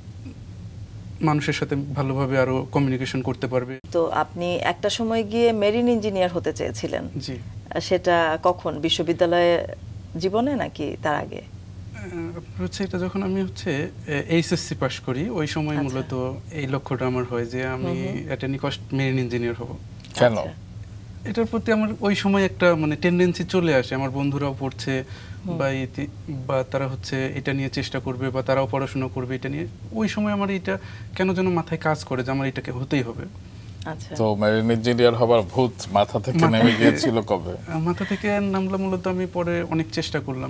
মানুষের সাথে ভালোভাবে আরো কমিউনিকেশন করতে পারবে। তো আপনি একটা সময় গিয়ে মেরিন ইঞ্জিনিয়ার হতে চেয়েছিলেন, জি। সেটা কখন, বিশ্ববিদ্যালয়ে জীবনে নাকি তার আগে? হচ্ছে এটা যখন আমি হচ্ছে এইচএসসি পাস করি, ওই সময় মূলত এই লক্ষ্যটা আমার হয় যে আমি at any cost marine engineer হব। কেন? এটার প্রতি আমার ওই সময় একটা মানে টেন্ডেন্সি চলে আসে, আমার বন্ধুরাও পড়ছে বা তারা হচ্ছে এটা নিয়ে চেষ্টা করবে, বা তারাও পড়াশোনা করবে এটা নিয়ে। ওই সময় আমার এটা কেন যেন মাথায় কাজ করে যে আমার এটাকে হতেই হবে। আচ্ছা, তো মেরিন ইঞ্জিনিয়ার হবার ভূত মাথা থেকে নেমে গিয়েছিল কবে? মাথা থেকে নামলাম মূলত আমি পরে অনেক চেষ্টা করলাম।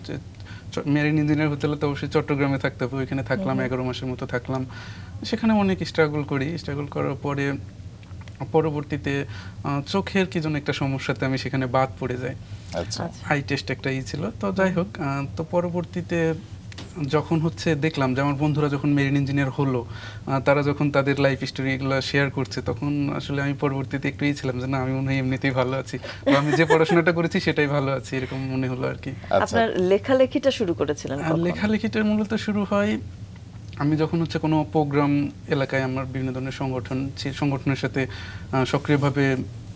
মেরিন ইঞ্জিনিয়ার হতে হলে তো অবশ্যই চট্টগ্রামে থাকতে হবে, ওইখানে থাকলাম 11 মাসের মতো থাকলাম। সেখানে অনেক স্ট্রাগল করার পরে পরবর্তীতে চোখের কি যেন একটা সমস্যাতে আমি সেখানে বাদ পড়ে যাই। আচ্ছা, আই টেস্ট একটা ছিল, তো যাই হোক, তো পরবর্তীতে যখন হচ্ছে দেখলাম যে আমার বন্ধুরা যখন মেরিন ইঞ্জিনিয়ার হলো, তারা যখন তাদের লাইফ স্টোরিগুলো শেয়ার করছে, তখন আসলে আমি পরবর্তীতে একটু ছিলাম যে না, আমি মনে হয় এমনিতেই ভালো আছি, বা আমি যে পড়াশোনাটা করেছি সেটাই ভালো আছি, এরকম মনে হলো আর কি। আপনার লেখালেখিটা শুরু করেছিলেন কখন? লেখালেখিটা মূলত শুরু হয় আমি যখন হচ্ছে কোনো প্রোগ্রাম এলাকায়, আমার বিভিন্ন ধরনের সংগঠনের সাথে সক্রিয়ভাবে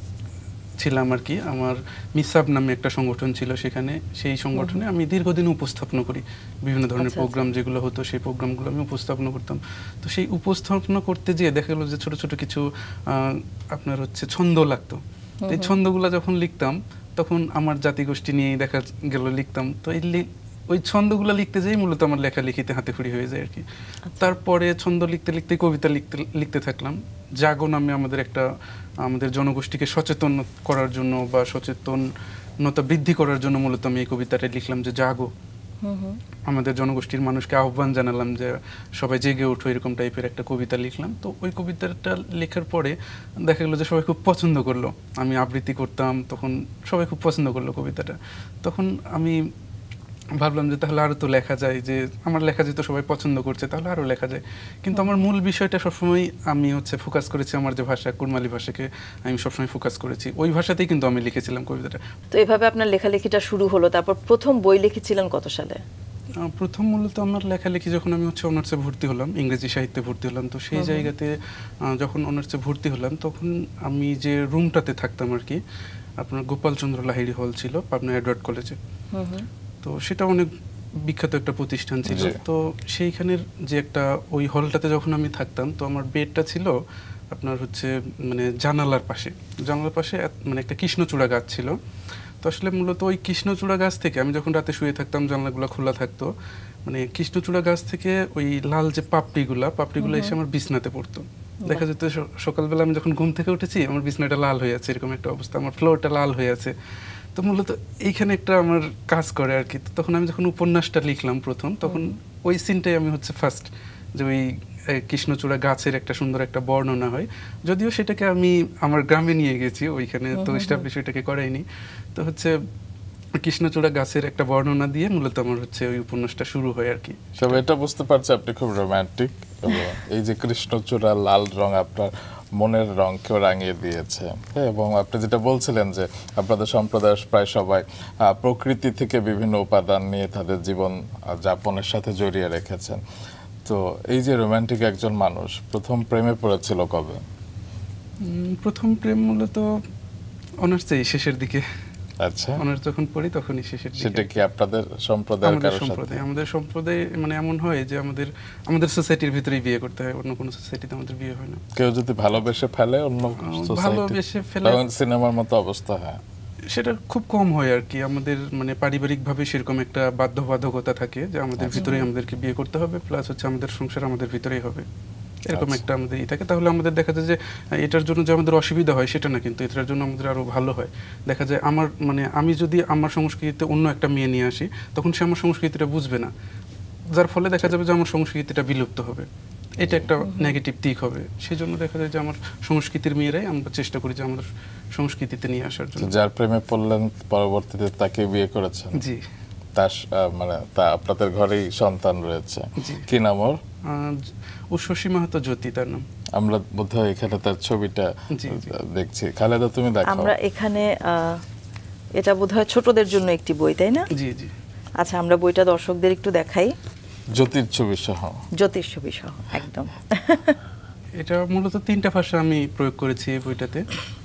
ছিলাম আর কি। আমার মিসাব নামে একটা সংগঠন ছিল, সেখানে সেই সংগঠনে আমি দীর্ঘদিন উপস্থাপনা করি, বিভিন্ন ধরনের প্রোগ্রাম যেগুলো হতো সেই প্রোগ্রামগুলো আমি উপস্থাপনা করতাম। তো সেই উপস্থাপনা করতে গিয়ে দেখা গেলো যে ছোট ছোট কিছু আপনার হচ্ছে ছন্দ লাগতো। এই ছন্দগুলো যখন লিখতাম তখন আমার জাতিগোষ্ঠী নিয়েই দেখা গেল লিখতাম। তো ওই ছন্দগুলো লিখতে যেই মূলত আমার লেখালেখিতে হাতেখড়ি হয়ে যায় আর কি। তারপরে ছন্দ লিখতে লিখতে কবিতা লিখতে থাকলাম। জাগো নামে আমাদের জনগোষ্ঠীকে সচেতন করার জন্য বা সচেতনতা বৃদ্ধি করার জন্য মূলত আমি এই কবিতাটা লিখলাম যে জাগো। আমাদের জনগোষ্ঠীর মানুষকে আহ্বান জানালাম যে সবাই জেগে ওঠো, এরকম টাইপের একটা কবিতা লিখলাম। তো ওই কবিতাটা লেখার পরে দেখা গেলো যে সবাই খুব পছন্দ করলো। আমি আবৃত্তি করতাম, তখন সবাই খুব পছন্দ করলো কবিতাটা। তখন আমি ভাবলাম যে তাহলে আরও তো লেখা যায়, যে আমার লেখা যেহেতু সবাই পছন্দ করছে তাহলে আরও লেখা যায়। কিন্তু আমার মূল বিষয়টা সবসময় আমি হচ্ছে ফোকাস করেছি আমার যে ভাষা, কুড়মালি ভাষাকে আমি সবসময় ফোকাস করেছি, ওই ভাষাতেই কিন্তু আমি লিখেছিলাম কবিতাটা। তো এভাবে আপনার লেখালেখিটা শুরু হলো। তারপর প্রথম বই লিখেছিলেন কত সালে? প্রথম মূলত আমার লেখালেখি যখন আমি হচ্ছে অনার্সে ভর্তি হলাম, ইংরেজি সাহিত্যে ভর্তি হলাম, তো সেই জায়গাতে যখন অনার্সে ভর্তি হলাম তখন আমি যে রুমটাতে থাকতাম আর কি, আপনার গোপালচন্দ্র লাহিড়ী হল ছিল পাবনা এডওয়ার্ড কলেজে। তো সেটা অনেক বিখ্যাত একটা প্রতিষ্ঠান ছিল। তো সেইখানের যে একটা ওই হলটাতে যখন আমি থাকতাম, তো আমার বেডটা ছিল আপনার হচ্ছে মানে জানালার পাশে মানে একটা কৃষ্ণচূড়া গাছ ছিল। তো আসলে মূলত ওই কৃষ্ণচূড়া গাছ থেকে আমি যখন রাতে শুয়ে থাকতাম, জানলাগুলো খোলা থাকতো, মানে কৃষ্ণচূড়া গাছ থেকে ওই লাল যে পাপড়িগুলো এসে আমার বিছনাতে পড়তো। দেখা যেত সকালবেলা আমি যখন ঘুম থেকে উঠেছি আমার বিছনাটা লাল হয়ে আছে, এরকম একটা অবস্থা, আমার ফ্লোরটা লাল হয়ে আছে। তো মূলত এইখানে একটা আমার কাজ করে আর কি। তখন আমি যখন উপন্যাসটা লিখলাম প্রথম, তখন ওই সিনটাই আমি হচ্ছে ফার্স্ট, যে ওই কৃষ্ণচূড়া গাছের একটা সুন্দর একটা বর্ণনা হয়, যদিও সেটাকে আমি আমার গ্রামে নিয়ে গেছি, ওইখানে তো এস্টাবলিশ ওইটাকে করাইনি। তো হচ্ছে কৃষ্ণচূড়া গাছের একটা বর্ণনা দিয়ে মূলত আমার হচ্ছে ওই উপন্যাসটা শুরু হয় আর কি। তবে এটা বুঝতে পারছি আপনি খুব রোমান্টিক, এবং এই যে কৃষ্ণচূড়া লাল রং আপনার মনের রংকেও রাঙিয়ে দিয়েছে। এবং আপনি যেটা বলছিলেন যে আপনাদের সম্প্রদায়ের প্রায় সবাই প্রকৃতি থেকে বিভিন্ন উপাদান নিয়ে তাদের জীবন যাপনের সাথে জড়িয়ে রেখেছেন। তো এই যে রোমান্টিক একজন মানুষ প্রথম প্রেমে পড়েছিল কবে? প্রথম প্রেম মূলত অনার্সেই শেষের দিকে। আচ্ছা, অনার্স যখন পড়ি তখনই শেষের দিকে। সেটা কি আপনাদের সম্প্রদায়ের কারোর সাথে? আমাদের সম্প্রদায় মানে এমন হয় যে আমাদের সোসাইটির ভিতরেই বিয়ে করতে হয়, অন্য কোনো সোসাইটিতে আমাদের বিয়ে হয় না। কেউ যদি ভালোবেসে ফেলে অন্য সোসাইটি, সিনেমার মতো অবস্থা হয়, সেটা খুব কম হয় আর কি। আমাদের মানে পারিবারিকভাবে সেরকম একটা বাধ্যবাধকতা থাকে যে আমাদের ভিতরেই আমাদেরকে বিয়ে করতে হবে, প্লাস হচ্ছে আমাদের সংসার আমাদের ভিতরেই হবে, এরকম একটা আমাদের থাকে। তাহলে আমাদের দেখা যায় যে এটার জন্য যে আমাদের অসুবিধা হয় সেটা না, কিন্তু এটার জন্য আমাদের আরো ভালো হয়। দেখা যায় আমি যদি আমার সংস্কৃতিতে অন্য একটা মেয়ে নিয়ে আসি, তখন সে আমার সংস্কৃতিটা বুঝবে না, যার ফলে দেখা যাবে যে আমার সংস্কৃতিটা বিলুপ্ত হবে, এটা একটা নেগেটিভ দিক হবে। সেই জন্য দেখা যায় যে আমার সংস্কৃতির মেয়েরাই আমরা চেষ্টা করি যে আমাদের সংস্কৃতিতে নিয়ে আসার জন্য। যার প্রেমে পড়লেন পরবর্তীতে তাকে বিয়ে করেছেন? জি। তা আপনাদের ঘরেই সন্তান রয়েছে, কি নাম ওর? উজ্জ্বল মাহাতো জ্যোতি তার নাম। আমরা বোধহয় এখানে তার ছবিটা দেখছি। খালেদা তুমি দেখো। আমরা এখানে এটা বোধহয় ছোটদের জন্য একটি বই, তাই না? জি জি। আচ্ছা, আমরা বইটা দর্শকদের একটু দেখাই। জ্যোতির ছবি সহ একদম। এটা মূলত 3টা ভাষা আমি প্রয়োগ করেছি এই বইটাতে।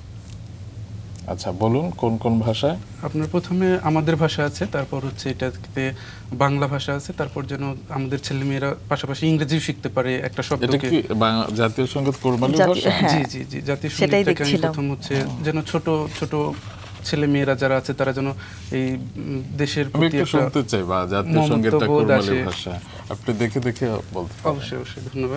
আচ্ছা, বলুন কোন কোন ভাষায়? আপনার প্রথমে আমাদের ভাষা আছে, তারপর হচ্ছে এটাতে বাংলা ভাষা আছে, তারপর যেন আমাদের ছেলেমেয়েরা পাশাপাশি ইংরেজিও শিখতে পারে একটা শব্দকে। এটা কি জাতীয় সঙ্গীত কোরবানি ভাষা? জি জি জি, জাতীয় সঙ্গীতটাকে আমি প্রথম হচ্ছে যেন ছোট ছোট ছেলে মেয়েরা যারা আছে তারা যেন এই দেশের প্রতি একটা শুনতে চাই, বা জাতীয় সঙ্গীতটা কোরবানি ভাষা আপনি দেখে দেখে বলতে পারেন। অবশ্যই অবশ্যই, ধন্যবাদ।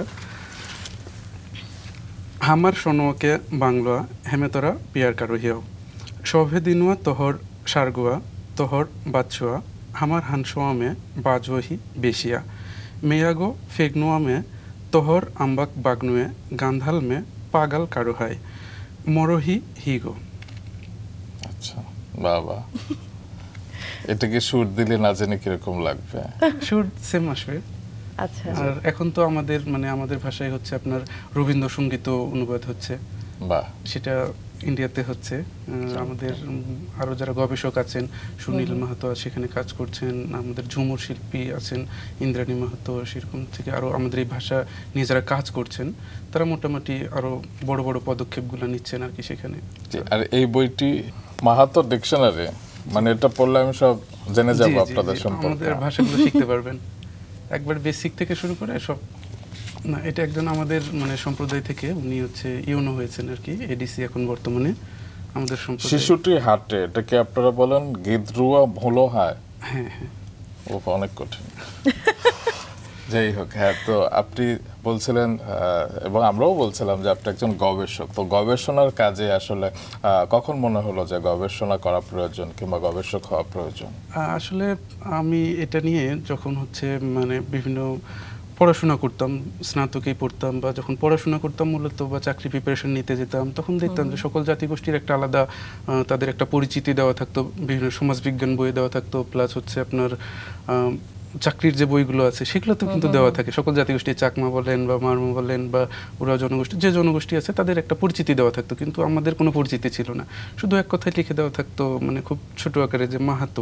হামার সনোকে বাংলা হেমেতরা পিয়ার কারোহিয়াও সভে দিনুয়া তোহর সারগুয়া তোহর বাদশোয়া হামার হানসোয়ামে বাজওহি বেশিয়া মেয়াগো ফেগনোয়ামে তোহর আম্বাক বাগনুয়ে গান্ধাল মে পাগাল কারোহাই মরহি হিগো। আচ্ছা, বাবা, এটাকে সুর দিলে না জানি কিরকম লাগবে। সুর সেম আসবে। আচ্ছা, আর এখন তো আমাদের ভাষায় হচ্ছে আপনার রবীন্দ্রসঙ্গীত অনুবাদ হচ্ছে, বাহ, সেটা ইন্ডিয়াতে হচ্ছে। আমাদের আরো যারা গবেষক আছেন, সুনীল মাহাতো সেখানে কাজ করছেন, আমাদের ঝুমুর শিল্পী আছেন ইন্দ্রাণী মাহাতো, সেরকম থেকে আরো আমাদের এই ভাষা নিয়ে যারা কাজ করছেন তারা মোটামুটি আরো বড় বড় পদক্ষেপগুলো নিচ্ছেন আর কি সেখানে। আর এই বইটি মাহাতো ডিকশনারি, মানে এটা পড়লে আমি সব জেনে যাব আপনাদের সম্পর্কে, আমাদের ভাষাগুলো শিখতে পারবেন একবার বেসিক থেকে শুরু করে সব। না, এটা একজন আমাদের মানে সম্প্রদায় থেকে, উনি হচ্ছে ইউনো হয়েছেন আর কি, এডিসি এখন বর্তমানে আমাদের সম্প্রদায়। শিশুটি হাটে, এটাকে আপনারা বলেন গিদ্রুয়া ভোলো হায়। হ্যাঁ হ্যাঁ, ও অনেক কঠিন। যাই হোক, হ্যাঁ, তো আপনি বলছিলেন এবং আমরাও বলছিলাম যে আপনি একজন গবেষক। তো গবেষণার কাজে আসলে কখন মনে হলো যে গবেষণা করা প্রয়োজন কিংবা গবেষক হওয়া প্রয়োজন? আসলে আমি এটা নিয়ে যখন হচ্ছে মানে বিভিন্ন পড়াশোনা করতাম, স্নাতকেই পড়তাম বা যখন পড়াশোনা করতাম মূলত বা চাকরি প্রিপারেশন নিতে যেতাম, তখন দেখতাম যে সকল জাতিগোষ্ঠীর একটা আলাদা তাদের একটা পরিচিতি দেওয়া থাকতো, বিভিন্ন সমাজবিজ্ঞান বই দেওয়া থাকতো, প্লাস হচ্ছে আপনার চাকরির যে বইগুলো আছে সেগুলো তো কিন্তু দেওয়া থাকে। সকল জাতিগোষ্ঠী, চাকমা বলেন বা মারমা বলেন বা ওরা জনগোষ্ঠী, যে জনগোষ্ঠী আছে তাদের একটা পরিচিতি দেওয়া থাকতো, কিন্তু আমাদের কোনো পরিচিতি ছিল না। শুধু এক কথায় লিখে দেওয়া থাকতো, মানে খুব ছোট আকারে, যে মাহাতো,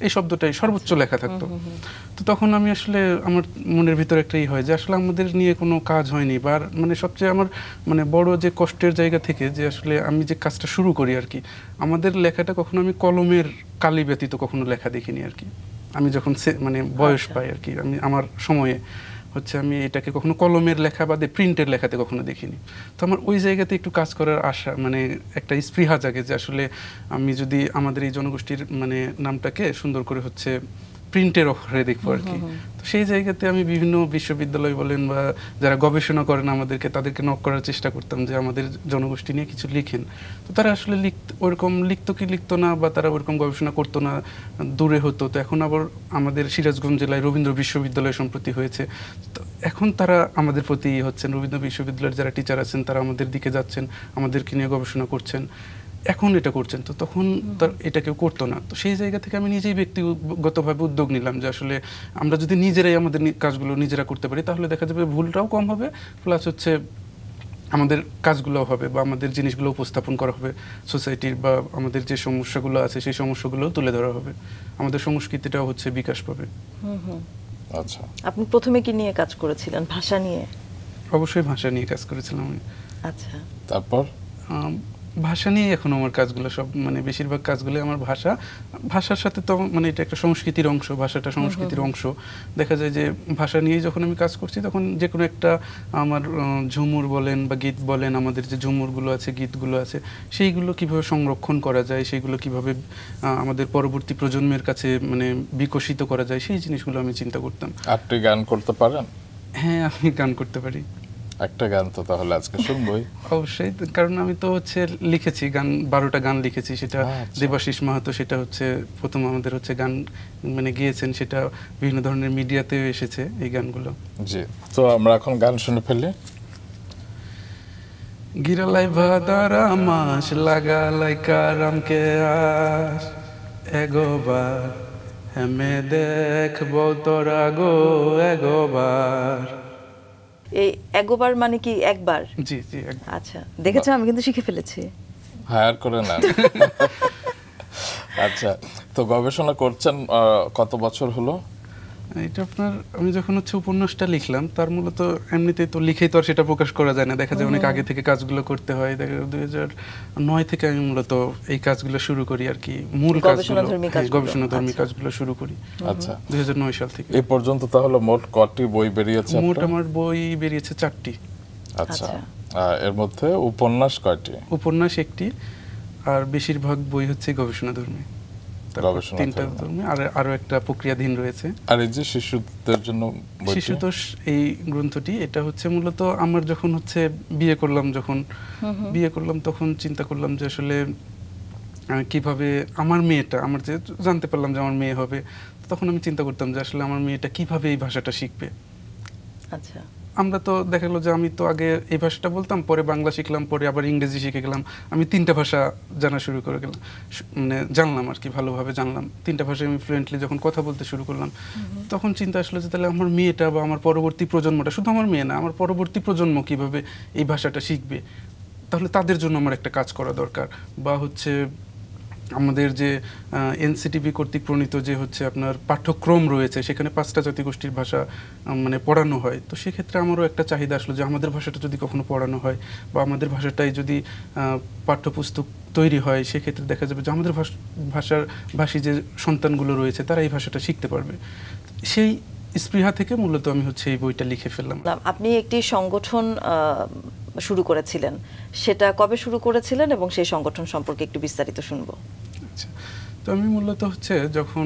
এই শব্দটাই সর্বোচ্চ লেখা থাকতো। তো তখন আমি আসলে আমার মনের ভিতরে একটাই হয় যে আসলে আমাদের নিয়ে কোনো কাজ হয়নি, বা মানে সবচেয়ে আমার মানে বড় যে কষ্টের জায়গা থেকে যে আসলে আমি যে কাজটা শুরু করি আর কি, আমাদের লেখাটা কখনো আমি কলমের কালি ব্যতীত কখনো লেখা দেখিনি আর কি। আমি যখন মানে বয়স পাই আর কি, আমি আমার সময়ে হচ্ছে আমি এটাকে কখনো কলমের লেখা বাদে প্রিন্টের লেখাতে কখনো দেখিনি। তো আমার ওই জায়গাতে একটু কাজ করার আশা, মানে একটা স্পৃহা জাগে যে আসলে আমি যদি আমাদের এই জনগোষ্ঠীর মানে নামটাকে সুন্দর করে হচ্ছে প্রিন্টের অক্ষরে দেখবো আর কি। তো সেই জায়গাতে আমি বিভিন্ন বিশ্ববিদ্যালয় বলেন বা যারা গবেষণা করেন আমাদেরকে, তাদেরকে নক করার চেষ্টা করতাম যে আমাদের জনগোষ্ঠী নিয়ে কিছু লিখেন। তো তারা আসলে ওরকম লিখতো কি লিখতো না, বা তারা ওরকম গবেষণা করতো না, দূরে হতো। তো এখন আবার আমাদের সিরাজগঞ্জ জেলায় রবীন্দ্র বিশ্ববিদ্যালয় সম্প্রতি হয়েছে, তো এখন তারা আমাদের প্রতি হচ্ছেন, রবীন্দ্র বিশ্ববিদ্যালয়ের যারা টিচার আছেন তারা আমাদের দিকে যাচ্ছেন, আমাদেরকে নিয়ে গবেষণা করছেন, এখন এটা করছেন। তো তখন তার এটা কেউ করতো না। তো সেই জায়গা থেকে আমি নিজেই ব্যক্তিগতভাবে উদ্যোগ নিলাম যে আসলে আমরা যদি নিজেরাই আমাদের কাজগুলো নিজেরা করতে পারি তাহলে দেখা যাবে ভুলটাও কম হবে, প্লাস হচ্ছে আমাদের কাজগুলো হবে বা আমাদের জিনিসগুলো উপস্থাপন করা হবে সোসাইটির, বা আমাদের যে সমস্যাগুলো আছে সেই সমস্যাগুলোও তুলে ধরা হবে, আমাদের সংস্কৃতিটাও হচ্ছে বিকাশ পাবে। আচ্ছা, আপনি প্রথমে কি নিয়ে কাজ করেছিলেন? ভাষা নিয়ে? অবশ্যই ভাষা নিয়ে কাজ করেছিলাম আমি। আচ্ছা, তারপর ভাষা নিয়ে এখন আমার কাজগুলো সব মানে বেশিরভাগ কাজগুলো আমার ভাষার সাথে তো মানে এটা একটা সংস্কৃতির অংশ, ভাষাটা সংস্কৃতির অংশ। দেখা যায় যে ভাষা নিয়ে যখন আমি কাজ করছি তখন যে কোনো একটা আমার ঝুমুর বলেন বা গীত বলেন, আমাদের যে ঝুমুরগুলো আছে, গীতগুলো আছে, সেইগুলো কিভাবে সংরক্ষণ করা যায়, সেইগুলো কিভাবে আমাদের পরবর্তী প্রজন্মের কাছে মানে বিকশিত করা যায়, সেই জিনিসগুলো আমি চিন্তা করতাম। আপনি গান করতে পারেন? হ্যাঁ, আমি গান করতে পারি। একটা গান তো তাহলে আজকে শুনবই। অবশ্যই, কারণ আমি তো হচ্ছে লিখেছি গান, 12টা গান লিখেছি। সেটা দেবাশিস মাহাতো, সেটা হচ্ছে প্রথম আমাদের হচ্ছে গান মানে গিয়েছেন, সেটা বিভিন্ন ধরনের মিডিয়াতেও এসেছে এই গানগুলো। জি, তো আমরা এখন গান শুনে ফেলি। গিরালাই ভাদারা মাস লাগালাই কারামকে আস এগোবার হেমে দেখব তোরা গো এগোবার। এই এগোবার মানে কি একবার? জি জি। আচ্ছা, দেখেছো আমি কিন্তু শিখে ফেলেছি। হায়ার করে না। আচ্ছা, তো গবেষণা করছেন কত বছর হলো? এটা আপনার আমি যখন হচ্ছে উপন্যাসটা লিখলাম, তার মূলত এমনিতেই তো লিখেই তো আর সেটা প্রকাশ করা যায় না, দেখা যায় অনেক আগে থেকে কাজগুলো করতে হয়। 2009 থেকে আমি মূলত এই কাজগুলো শুরু করি আর কি, মূল গবেষণাধর্মী কাজগুলো শুরু করি। আচ্ছা, 2009 সাল থেকে এই পর্যন্ত তাহলে মোট কয়টি বই বেরিয়েছে? মোট আমার বই বেরিয়েছে 4টি। আচ্ছা, এর মধ্যে উপন্যাস কয়টি? উপন্যাস 1টি, আর বেশিরভাগ বই হচ্ছে গবেষণাধর্মী। তিনটা ধর্মী, আর আরো একটা প্রক্রিয়াধীন রয়েছে। আর এই যে শিশুদের জন্য শিশুতোষ এই গ্রন্থটি, এটা হচ্ছে মূলত আমার যখন হচ্ছে বিয়ে করলাম তখন চিন্তা করলাম যে আসলে কিভাবে আমার মেয়েটা, আমার যে জানতে পারলাম যে আমার মেয়ে হবে, তখন আমি চিন্তা করতাম যে আসলে আমার মেয়েটা কিভাবে এই ভাষাটা শিখবে। আচ্ছা, আমরা তো দেখা গেলো যে আমি তো আগে এই ভাষাটা বলতাম, পরে বাংলা শিখলাম, পরে আবার ইংরেজি শিখে গেলাম, আমি 3টা ভাষা জানা শুরু করে গেলাম, মানে জানলাম আর কি, ভালোভাবে জানলাম। 3টা ভাষায় আমি ফ্লুয়েন্টলি যখন কথা বলতে শুরু করলাম, তখন চিন্তা আসলো যে তাহলে আমার মেয়েটা বা আমার পরবর্তী প্রজন্মটা, শুধু আমার মেয়ে না, আমার পরবর্তী প্রজন্ম কিভাবে এই ভাষাটা শিখবে, তাহলে তাদের জন্য আমার একটা কাজ করা দরকার। বা হচ্ছে আমাদের যে এনসিটিভি কর্তৃক প্রণীত যে হচ্ছে আপনার পাঠ্যক্রম রয়েছে, সেখানে 5টা জাতিগোষ্ঠীর ভাষা মানে পড়ানো হয়। তো সেক্ষেত্রে আমারও একটা চাহিদা আসলো যে আমাদের ভাষাটা যদি কখনো পড়ানো হয় বা আমাদের ভাষাটাই যদি পাঠ্যপুস্তক তৈরি হয়, সেক্ষেত্রে দেখা যাবে যে আমাদের ভাষী যে সন্তানগুলো রয়েছে তারা এই ভাষাটা শিখতে পারবে। সেই স্পৃহা থেকে মূলত আমি হচ্ছে এই বইটা লিখে ফেললাম। আপনি একটি সংগঠন শুরু করেছিলেন, সেটা কবে শুরু করেছিলেন এবং সেই সংগঠন সম্পর্কে একটু বিস্তারিত শুনবো। আচ্ছা, তো আমি মূলত হচ্ছে যখন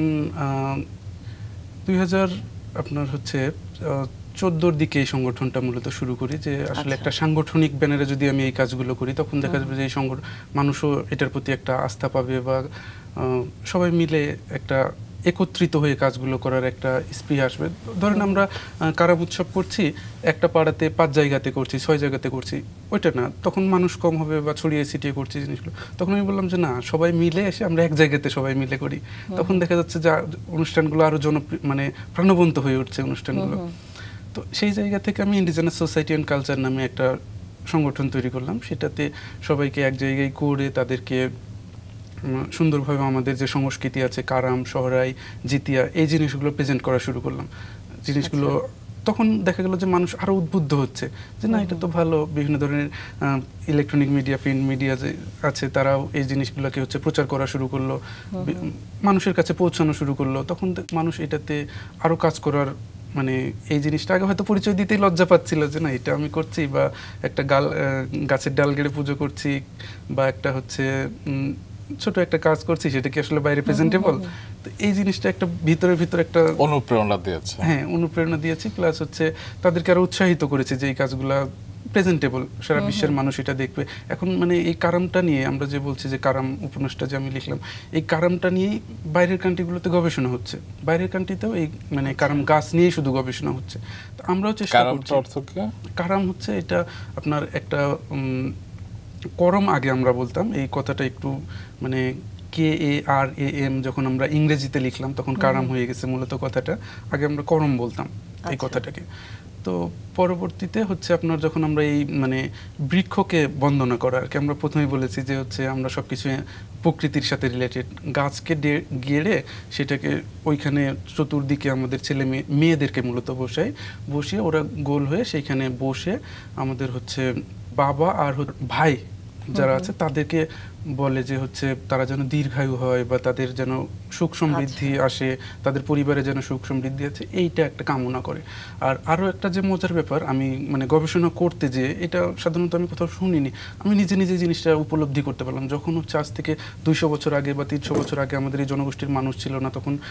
2000 আপনার হচ্ছে 14-র দিকে এই সংগঠনটা মূলত শুরু করি, যে আসলে একটা সাংগঠনিক ব্যানারে যদি আমি এই কাজগুলো করি তখন দেখা যাবে যে এই মানুষও এটার প্রতি একটা আস্থা পাবে, বা সবাই মিলে একটা একত্রিত হয়ে কাজগুলো করার একটা স্পৃহা আসবে। ধরেন আমরা কারাম উৎসব করছি, একটা পাড়াতে 5 জায়গাতে করছি, 6 জায়গাতে করছি, ওইটা না, তখন মানুষ কম হবে বা ছড়িয়ে ছিটিয়ে করছি জিনিসগুলো। তখন আমি বললাম যে না, সবাই মিলে এসে আমরা এক জায়গাতে সবাই মিলে করি, তখন দেখা যাচ্ছে যে অনুষ্ঠানগুলো আরো মানে প্রাণবন্ত হয়ে উঠছে অনুষ্ঠানগুলো। তো সেই জায়গা থেকে আমি ইন্ডিজিনাস সোসাইটি অ্যান্ড কালচার নামে একটা সংগঠন তৈরি করলাম। সেটাতে সবাইকে এক জায়গায় করে তাদেরকে সুন্দরভাবে আমাদের যে সংস্কৃতি আছে, কারাম, সোহরাই, জিতিয়া, এই জিনিসগুলো প্রেজেন্ট করা শুরু করলাম। জিনিসগুলো তখন দেখা গেল যে মানুষ আরো উদ্বুদ্ধ হচ্ছে যে না, এটা তো ভালো। বিভিন্ন ধরনের ইলেকট্রনিক মিডিয়া, প্রিন্ট মিডিয়া যে আছে, তারাও এই জিনিসগুলোকে হচ্ছে প্রচার করা শুরু করলো, মানুষের কাছে পৌঁছানো শুরু করলো। তখন মানুষ এটাতে আরো কাজ করার, মানে এই জিনিসটা আগে হয়তো পরিচয় দিতেই লজ্জা পাচ্ছিল যে না, এটা আমি করছি, বা একটা গাছের ডাল গেড়ে পুজো করছি, বা একটা হচ্ছে ছোট একটা কাজ করছি, সেটা কি আসলে বাইরে প্রেজেন্টেবল? তো এই জিনিসটা একটা ভিতরে একটা অনুপ্রেরণা দিয়েছে। হ্যাঁ, অনুপ্রেরণা দিয়েছি, প্লাস হচ্ছে তাদেরকে আরো উৎসাহিত করেছে যে এই কাজগুলা প্রেজেন্টেবল, সারা বিশ্বের মানুষ এটা দেখবে। এখন মানে এই কারামটা নিয়ে আমরা যে বলছি যে কারাম উপন্যাসটা যে আমি লিখলাম, এই কারামটা নিয়েই বাইরের কান্ট্রিগুলোতে গবেষণা হচ্ছে। বাইরের কান্ট্রিতেও এই মানে কারাম গাছ নিয়েই শুধু গবেষণা হচ্ছে। তো আমরাও চেষ্টা করছি। কারাম হচ্ছে এটা আপনার একটা করম, আগে আমরা বলতাম এই কথাটা একটু মানে KARAM, যখন আমরা ইংরেজিতে লিখলাম তখন কারাম হয়ে গেছে মূলত কথাটা। আগে আমরা করম বলতাম এই কথাটাকে। তো পরবর্তীতে হচ্ছে আপনার যখন আমরা এই মানে বৃক্ষকে বন্দনা করা, আর কি আমরা প্রথমেই বলেছি যে হচ্ছে আমরা সবকিছু প্রকৃতির সাথে রিলেটেড, গাছকে গেড়ে সেটাকে ওইখানে চতুর্দিকে আমাদের ছেলে মেয়েদেরকে মূলত বসিয়ে ওরা গোল হয়ে সেইখানে বসে আমাদের হচ্ছে বাবা আর ভাই যারা আছে তাদেরকে বলে যে হচ্ছে তারা যেন দীর্ঘায়ু হয়, বা তাদের যেন সুখ সমৃদ্ধি আসে, তাদের পরিবারে যেন সুখ সমৃদ্ধি আছে, এইটা একটা কামনা করে। আর আরও একটা যে মজার ব্যাপার, আমি মানে গবেষণা করতে যে এটা সাধারণত আমি কোথাও শুনিনি, আমি নিজে নিজে জিনিসটা উপলব্ধি করতে পারলাম। যখন হচ্ছে আজ থেকে 200 বছর আগে বা 300 বছর আগে আমাদের এই জনগোষ্ঠীর মানুষ ছিল না,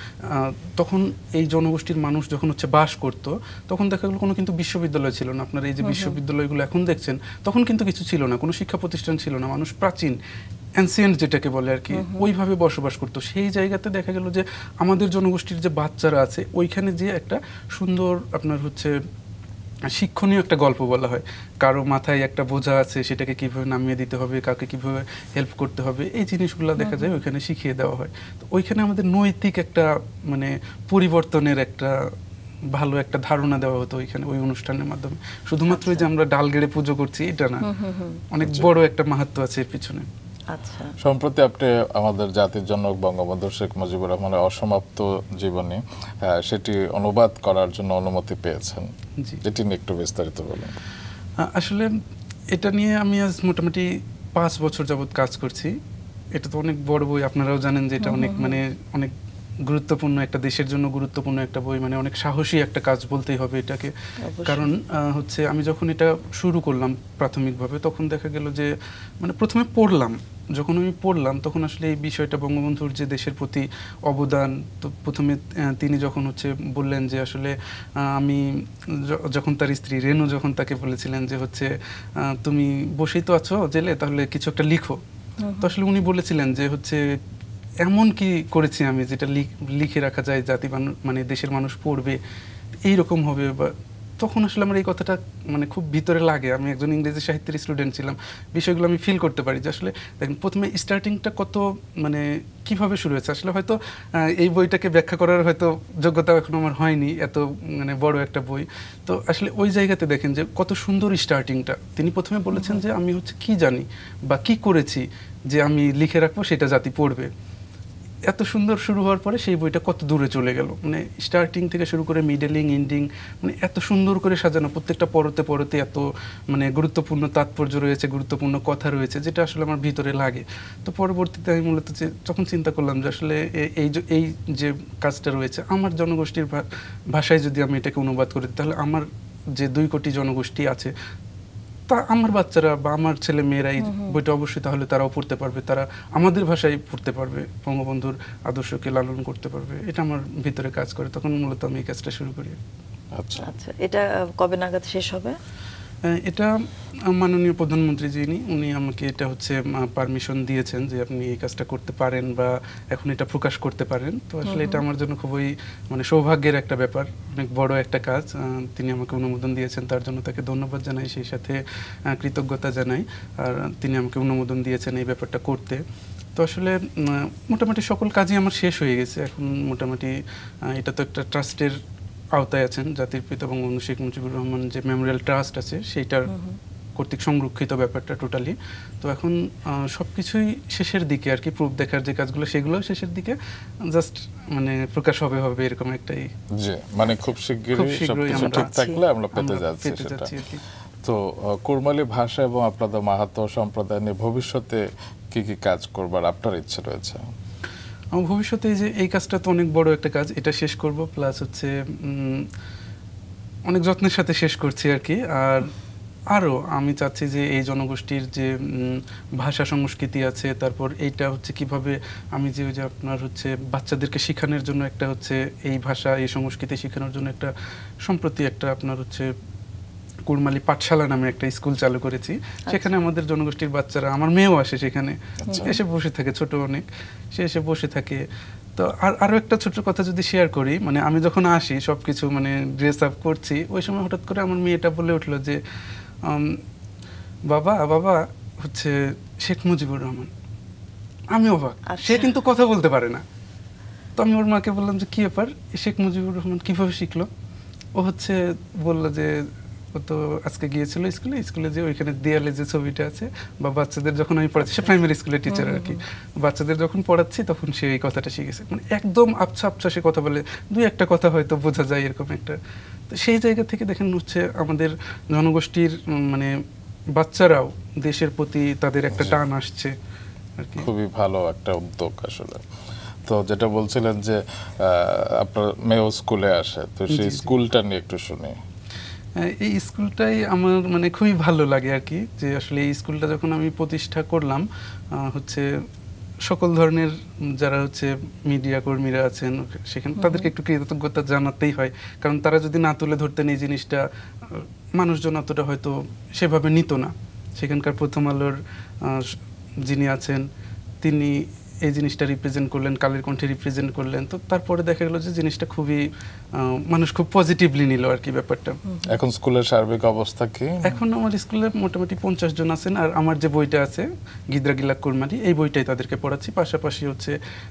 তখন এই জনগোষ্ঠীর মানুষ যখন হচ্ছে বাস করতো, তখন দেখা গেলো কোনো কিন্তু বিশ্ববিদ্যালয় ছিল না। আপনারা এই যে বিশ্ববিদ্যালয়গুলো এখন দেখছেন, তখন কিন্তু কিছু ছিল না, কোনো শিক্ষা প্রতিষ্ঠান ছিল না। মানুষ প্রাচীন অ্যানসিয়েন্ট যেটাকে বলে আর কি, ওইভাবে বসবাস করতো। সেই জায়গাতে দেখা গেল যে আমাদের জনগোষ্ঠীর যে বাচ্চারা আছে, ওইখানে যে একটা সুন্দর আপনার হচ্ছে শিক্ষণীয় একটা গল্প বলা হয়। কারো মাথায় একটা বোঝা আছে, সেটাকে কিভাবে নামিয়ে দিতে হবে, কাকে কিভাবে হেল্প করতে হবে, এই জিনিসগুলো দেখা যায় ওইখানে শিখিয়ে দেওয়া হয়। তো ওইখানে আমাদের নৈতিক একটা মানে পরিবর্তনের একটা ভালো একটা ধারণা দেওয়া হতো ওইখানে, ওই অনুষ্ঠানের মাধ্যমে। শুধুমাত্র যে আমরা ডাল গেড়ে পুজো করছি এটা না, অনেক বড় একটা মাহাত্ম্য আছে এর পিছনে। আচ্ছা, সম্প্রতি আপনি আমাদের জাতির জনক বঙ্গবন্ধু শেখ মুজিবুর রহমানের অসমাপ্ত জীবনী সেটি অনুবাদ করার জন্য অনুমতি পেয়েছেন, যেটি নিয়ে একটু বিস্তারিত বলুন। আসলে এটা নিয়ে আমি আজ মোটামুটি 5 বছর যাবত কাজ করছি। এটা তো অনেক বড় বই, আপনারাও জানেন যে এটা অনেক মানে অনেক গুরুত্বপূর্ণ, একটা দেশের জন্য গুরুত্বপূর্ণ একটা বই, মানে অনেক সাহসী একটা কাজ বলতেই হবে এটাকে। কারণ হচ্ছে আমি যখন এটা শুরু করলাম প্রাথমিকভাবে, তখন দেখা গেল যে মানে প্রথমে যখন আমি পড়লাম তখন আসলে এই বিষয়টা, বঙ্গবন্ধুর যে দেশের প্রতি অবদান, তো প্রথমে তিনি যখন হচ্ছে বললেন যে আসলে আমি যখন তার স্ত্রী রেনু যখন তাকে বলেছিলেন যে হচ্ছে তুমি বসেই তো আছো জেলে, তাহলে কিছু একটা লিখো। তো আসলে উনি বলেছিলেন যে হচ্ছে এমন কি করেছি আমি যেটা লিখে রাখা যায়, জাতি মানে দেশের মানুষ পড়বে, এইরকম হবে। বা তখন আসলে আমার এই কথাটা মানে খুব ভিতরে লাগে। আমি একজন ইংরেজি সাহিত্যের স্টুডেন্ট ছিলাম, বিষয়গুলো আমি ফিল করতে পারি যে আসলে দেখেন প্রথমে স্টার্টিংটা কত মানে কিভাবে শুরু হয়েছে। আসলে হয়তো এই বইটাকে ব্যাখ্যা করার হয়তো যোগ্যতা এখনো আমার হয়নি, এত মানে বড় একটা বই। তো আসলে ওই জায়গাতে দেখেন যে কত সুন্দর স্টার্টিংটা। তিনি প্রথমে বলেছেন যে আমি হচ্ছে কি জানি বা কি করেছি যে আমি লিখে রাখবো, সেটা জাতি পড়বে। এত সুন্দর শুরু হওয়ার পরে সেই বইটা কত দূরে চলে গেল, মানে স্টার্টিং থেকে শুরু করে মিডলিং, এন্ডিং, মানে এত সুন্দর করে সাজানো, প্রত্যেকটা পরতে এত মানে গুরুত্বপূর্ণ তাৎপর্য রয়েছে, গুরুত্বপূর্ণ কথা রয়েছে, যেটা আসলে আমার ভিতরে লাগে। তো পরবর্তীতে আমি মূলত যখন চিন্তা করলাম যে আসলে এই যে কাজটা রয়েছে আমার জনগোষ্ঠীর ভাষায় যদি আমি এটাকে অনুবাদ করি, তাহলে আমার যে 2 কোটি জনগোষ্ঠী আছে, তা আমার বাচ্চারা বা আমার ছেলে মেয়েরাই বইটা অবশ্যই তাহলে তারাও পড়তে পারবে, তারা আমাদের ভাষায় পড়তে পারবে, বঙ্গবন্ধুর আদর্শকে লালন করতে পারবে। এটা আমার ভিতরে কাজ করে, তখন মূলত আমি এই কাজটা শুরু করি। আচ্ছা, এটা কবে নাগাদ শেষ হবে? এটা মাননীয় প্রধানমন্ত্রী যিনি, উনি আমাকে এটা হচ্ছে পারমিশন দিয়েছেন যে আপনি এই কাজটা করতে পারেন বা এখন এটা প্রকাশ করতে পারেন। তো আসলে এটা আমার জন্য খুবই মানে সৌভাগ্যের একটা ব্যাপার, অনেক বড় একটা কাজ। তিনি আমাকে অনুমোদন দিয়েছেন, তার জন্য তাকে ধন্যবাদ জানাই, সেই সাথে কৃতজ্ঞতা জানাই। আর তিনি আমাকে অনুমোদন দিয়েছেন এই ব্যাপারটা করতে। তো আসলে মোটামুটি সকল কাজই আমার শেষ হয়ে গেছে এখন। মোটামুটি এটা তো একটা ট্রাস্টের আওতায় আছেন, জাতির পিতা বঙ্গবন্ধু শেখ মুজিবুর রহমান যে মেমোরিয়াল ট্রাস্ট আছে সেইটার কর্তৃক সংরক্ষিত ব্যাপারটা টোটালি। তো এখন সবকিছুই শেষের দিকে আর কি, প্রুফ দেখার যে কাজগুলো সেগুলো শেষের দিকে, জাস্ট মানে প্রকাশ হবে এরকম একটাই। জি, মানে খুব শীঘ্রই সবকিছু ঠিক থাকলে আমরা পেতে যাচ্ছি সেটা। তো কুড়মালি ভাষা এবং আপনাদের মাহাতো সম্প্রদায় নিয়ে ভবিষ্যতে কি কি কাজ করবার আপনার ইচ্ছে রয়েছে? আমার ভবিষ্যতে এই কাজটা তো অনেক বড় একটা কাজ, এটা শেষ করব, প্লাস হচ্ছে অনেক যত্নের সাথে শেষ করছি আর কি। আর আরও আমি চাচ্ছি যে এই জনগোষ্ঠীর যে ভাষা সংস্কৃতি আছে, তারপর এইটা হচ্ছে কিভাবে আমি যে আপনার হচ্ছে বাচ্চাদেরকে শেখানোর জন্য একটা হচ্ছে এই ভাষা এই সংস্কৃতি শেখানোর জন্য একটা সম্প্রতি একটা আপনার হচ্ছে কুড়মালি পাঠশালা নামে একটা স্কুল চালু করেছি। সেখানে আমাদের জনগোষ্ঠীর বাচ্চারা, আমার মেয়েও আসে সেখানে, এসে বসে থাকে, ছোট অনেক, সে এসে বসে থাকে। তো আরও একটা ছোট্ট কথা যদি শেয়ার করি, মানে আমি যখন আসি সব কিছু মানে ড্রেস আপ করছি, ওই সময় হঠাৎ করে আমার মেয়েটা বলে উঠলো যে বাবা বাবা হচ্ছে শেখ মুজিবুর রহমান। আমি অবাক, সে কিন্তু কথা বলতে পারে না। তো আমি ওর মাকে বললাম যে কি ব্যাপার, শেখ মুজিবুর রহমান কিভাবে শিখলো? ও হচ্ছে বললো যে ও তো আজকে গিয়েছিল স্কুলে যে ওইখানে দেয়ালে যে ছবিটা আছে, বা বাচ্চাদের যখন আমি পড়াচ্ছি, সে প্রাইমারি স্কুলের টিচার আর কি, বাচ্চাদের যখন পড়াচ্ছি তখন সে এই কথাটা শিখেছে। মানে একদম আবছা সে কথা বলে, দুই একটা কথা হয়তো বোঝা যায় এরকম একটা। তো সেই জায়গা থেকে দেখেন হচ্ছে আমাদের জনগোষ্ঠীর মানে বাচ্চারাও দেশের প্রতি তাদের একটা টান আসছে আর কি। খুবই ভালো একটা উদ্যোগ আসলে। তো যেটা বলছিলেন যে আপনার মেয়েও স্কুলে আসে, তো সেই স্কুলটা নিয়ে একটু শুনি। এই স্কুলটাই আমার মানে খুবই ভালো লাগে আর কি, যে আসলে এই স্কুলটা যখন আমি প্রতিষ্ঠা করলাম, হচ্ছে সকল ধরনের যারা হচ্ছে মিডিয়া কর্মীরা আছেন সেখানে তাদেরকে একটু কৃতজ্ঞতা জানাতেই হয়, কারণ তারা যদি না তুলে ধরতেন এই জিনিসটা, মানুষজন অতটা হয়তো সেভাবে নিত না। সেখানকার প্রথম আলোর যিনি আছেন তিনি এই জিনিসটা রিপ্রেজেন্ট করলেন, কালের কণ্ঠে রিপ্রেজেন্ট করলেন। তো তারপরে দেখা গেল যে জিনিসটা খুবই মানুষ খুব পজিটিভলি নিল আর কি ব্যাপারটা। এখন স্কুলের সার্বিক অবস্থা কি? এখন আমার স্কুলে মোটামুটি 50 জন আছেন, আর আমার যে বইটা আছে গিদ্রা গিলা কুরমালি, এই বইটাই তাদেরকে পড়াচ্ছি। পাশাপাশি হচ্ছে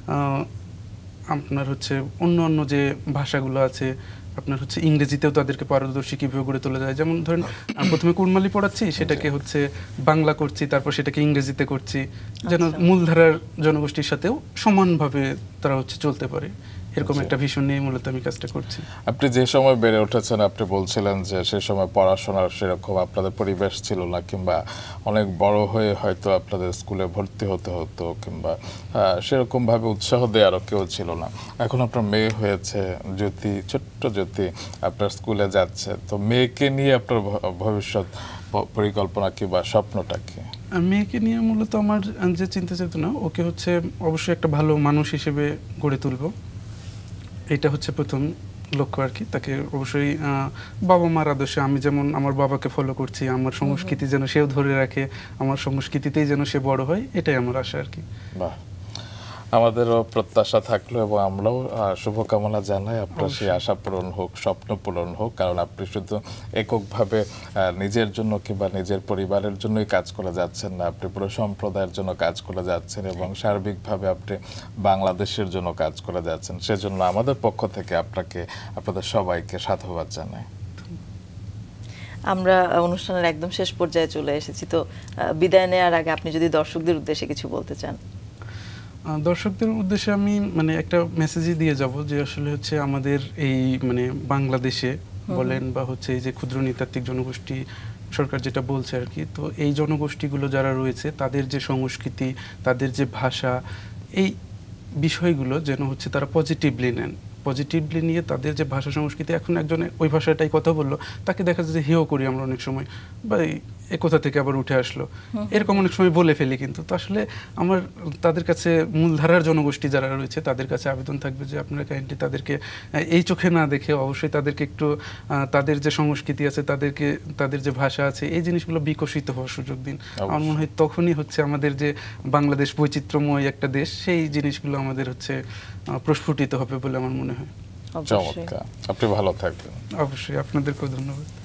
আপনার হচ্ছে অন্য যে ভাষাগুলো আছে, আপনার হচ্ছে ইংরেজিতেও তাদেরকে পারদর্শী কীভাবে গড়ে তোলা যায়। যেমন ধরেন কুরমালি কুড়মালি পড়াচ্ছি, সেটাকে হচ্ছে বাংলা করছি, তারপর সেটাকে ইংরেজিতে করছি, যেন মূলধারার জনগোষ্ঠীর সাথেও সমানভাবে তারা হচ্ছে চলতে পারে, এরকম একটা ভিশন নিয়ে মূলত আমি কাজটা করছি। আপনি যে সময় বেড়ে উঠেছেন, আপনি বলছিলেন যে সেই সময় পড়াশোনার সেরকম আপনাদের পরিবেশ ছিল না, কিংবা অনেক বড় হয়ে হয়তো আপনাদের স্কুলে ভর্তি হতে হতো, কিংবা সেরকমভাবে উৎসাহ দেওয়ারও কেউ ছিল না। এখন আপনার মেয়ে হয়েছে, জ্যোতি, ছোট্ট জ্যোতি আপনার স্কুলে যাচ্ছে, তো মেয়েকে নিয়ে আপনার ভবিষ্যৎ পরিকল্পনা কি বা স্বপ্নটা কি? মেয়েকে নিয়ে মূলত আমার যে চিন্তা চেতনা, ওকে হচ্ছে অবশ্যই একটা ভালো মানুষ হিসেবে গড়ে তুলবো, এটা হচ্ছে প্রথম লক্ষ্য আর কি। তাকে অবশ্যই বাবা মার আদর্শে, আমি যেমন আমার বাবাকে ফলো করছি, আমার সংস্কৃতি যেন সেও ধরে রাখে, আমার সংস্কৃতিতেই যেন সে বড় হয়, এটাই আমার আশা আর কি। বাহ, আমাদেরও প্রত্যাশা থাকলো এবং আমরাও শুভকামনা জানাই আপনার সেই আশা পূরণ হোক, স্বপ্ন পূরণ হোক। কারণ আপনি শুধু এককভাবে নিজের জন্য কিংবা নিজের পরিবারের জন্যই কাজ করে যাচ্ছেন না, আপনি পুরো সম্প্রদায়ের জন্য কাজ করে যাচ্ছেন এবং সার্বিকভাবে আপনি বাংলাদেশের জন্য কাজ করে যাচ্ছেন। সেজন্য আমাদের পক্ষ থেকে আপনাদের সবাইকে সাধুবাদ জানাই। আমরা অনুষ্ঠানের একদম শেষ পর্যায়ে চলে এসেছি, তো বিদায় নেওয়ার আগে আপনি যদি দর্শকদের উদ্দেশ্যে কিছু বলতে চান। দর্শকদের উদ্দেশ্যে আমি মানে একটা মেসেজই দিয়ে যাব, যে আসলে হচ্ছে আমাদের এই মানে বাংলাদেশে বলেন বা হচ্ছে এই যে ক্ষুদ্র নৃতাত্ত্বিক জনগোষ্ঠী সরকার যেটা বলছে আর কি, তো এই জনগোষ্ঠীগুলো যারা রয়েছে তাদের যে সংস্কৃতি, তাদের যে ভাষা, এই বিষয়গুলো যেন হচ্ছে তারা পজিটিভলি নেন, পজিটিভলি নিয়ে তাদের যে ভাষা সংস্কৃতি, এখন একজনের ওই ভাষাটাই কথা বললো, তাকে দেখা যায় যে হেয় করি আমরা অনেক সময়, বা এ কোথা থেকে আবার উঠে আসলো, এরকম অনেক সময় বলে ফেলি। কিন্তু তো আসলে আমার তাদের কাছে মূলধারার জনগোষ্ঠী যারা রয়েছে তাদের কাছে আবেদন থাকবে যে আপনারা কাইন্ডলি তাদেরকে এই চোখে না দেখে অবশ্যই তাদেরকে একটু তাদের যে সংস্কৃতি আছে, তাদের যে ভাষা আছে, এই জিনিসগুলো বিকশিত হওয়ার সুযোগ দিন। আমার মনে হয় তখনই হচ্ছে আমাদের যে বাংলাদেশ বৈচিত্র্যময় একটা দেশ, সেই জিনিসগুলো আমাদের হচ্ছে প্রস্ফুটিত হবে বলে আমার মনে হয়। চমৎকার, আপনি ভালো থাকবেন। অবশ্যই, আপনাদেরকেও ধন্যবাদ।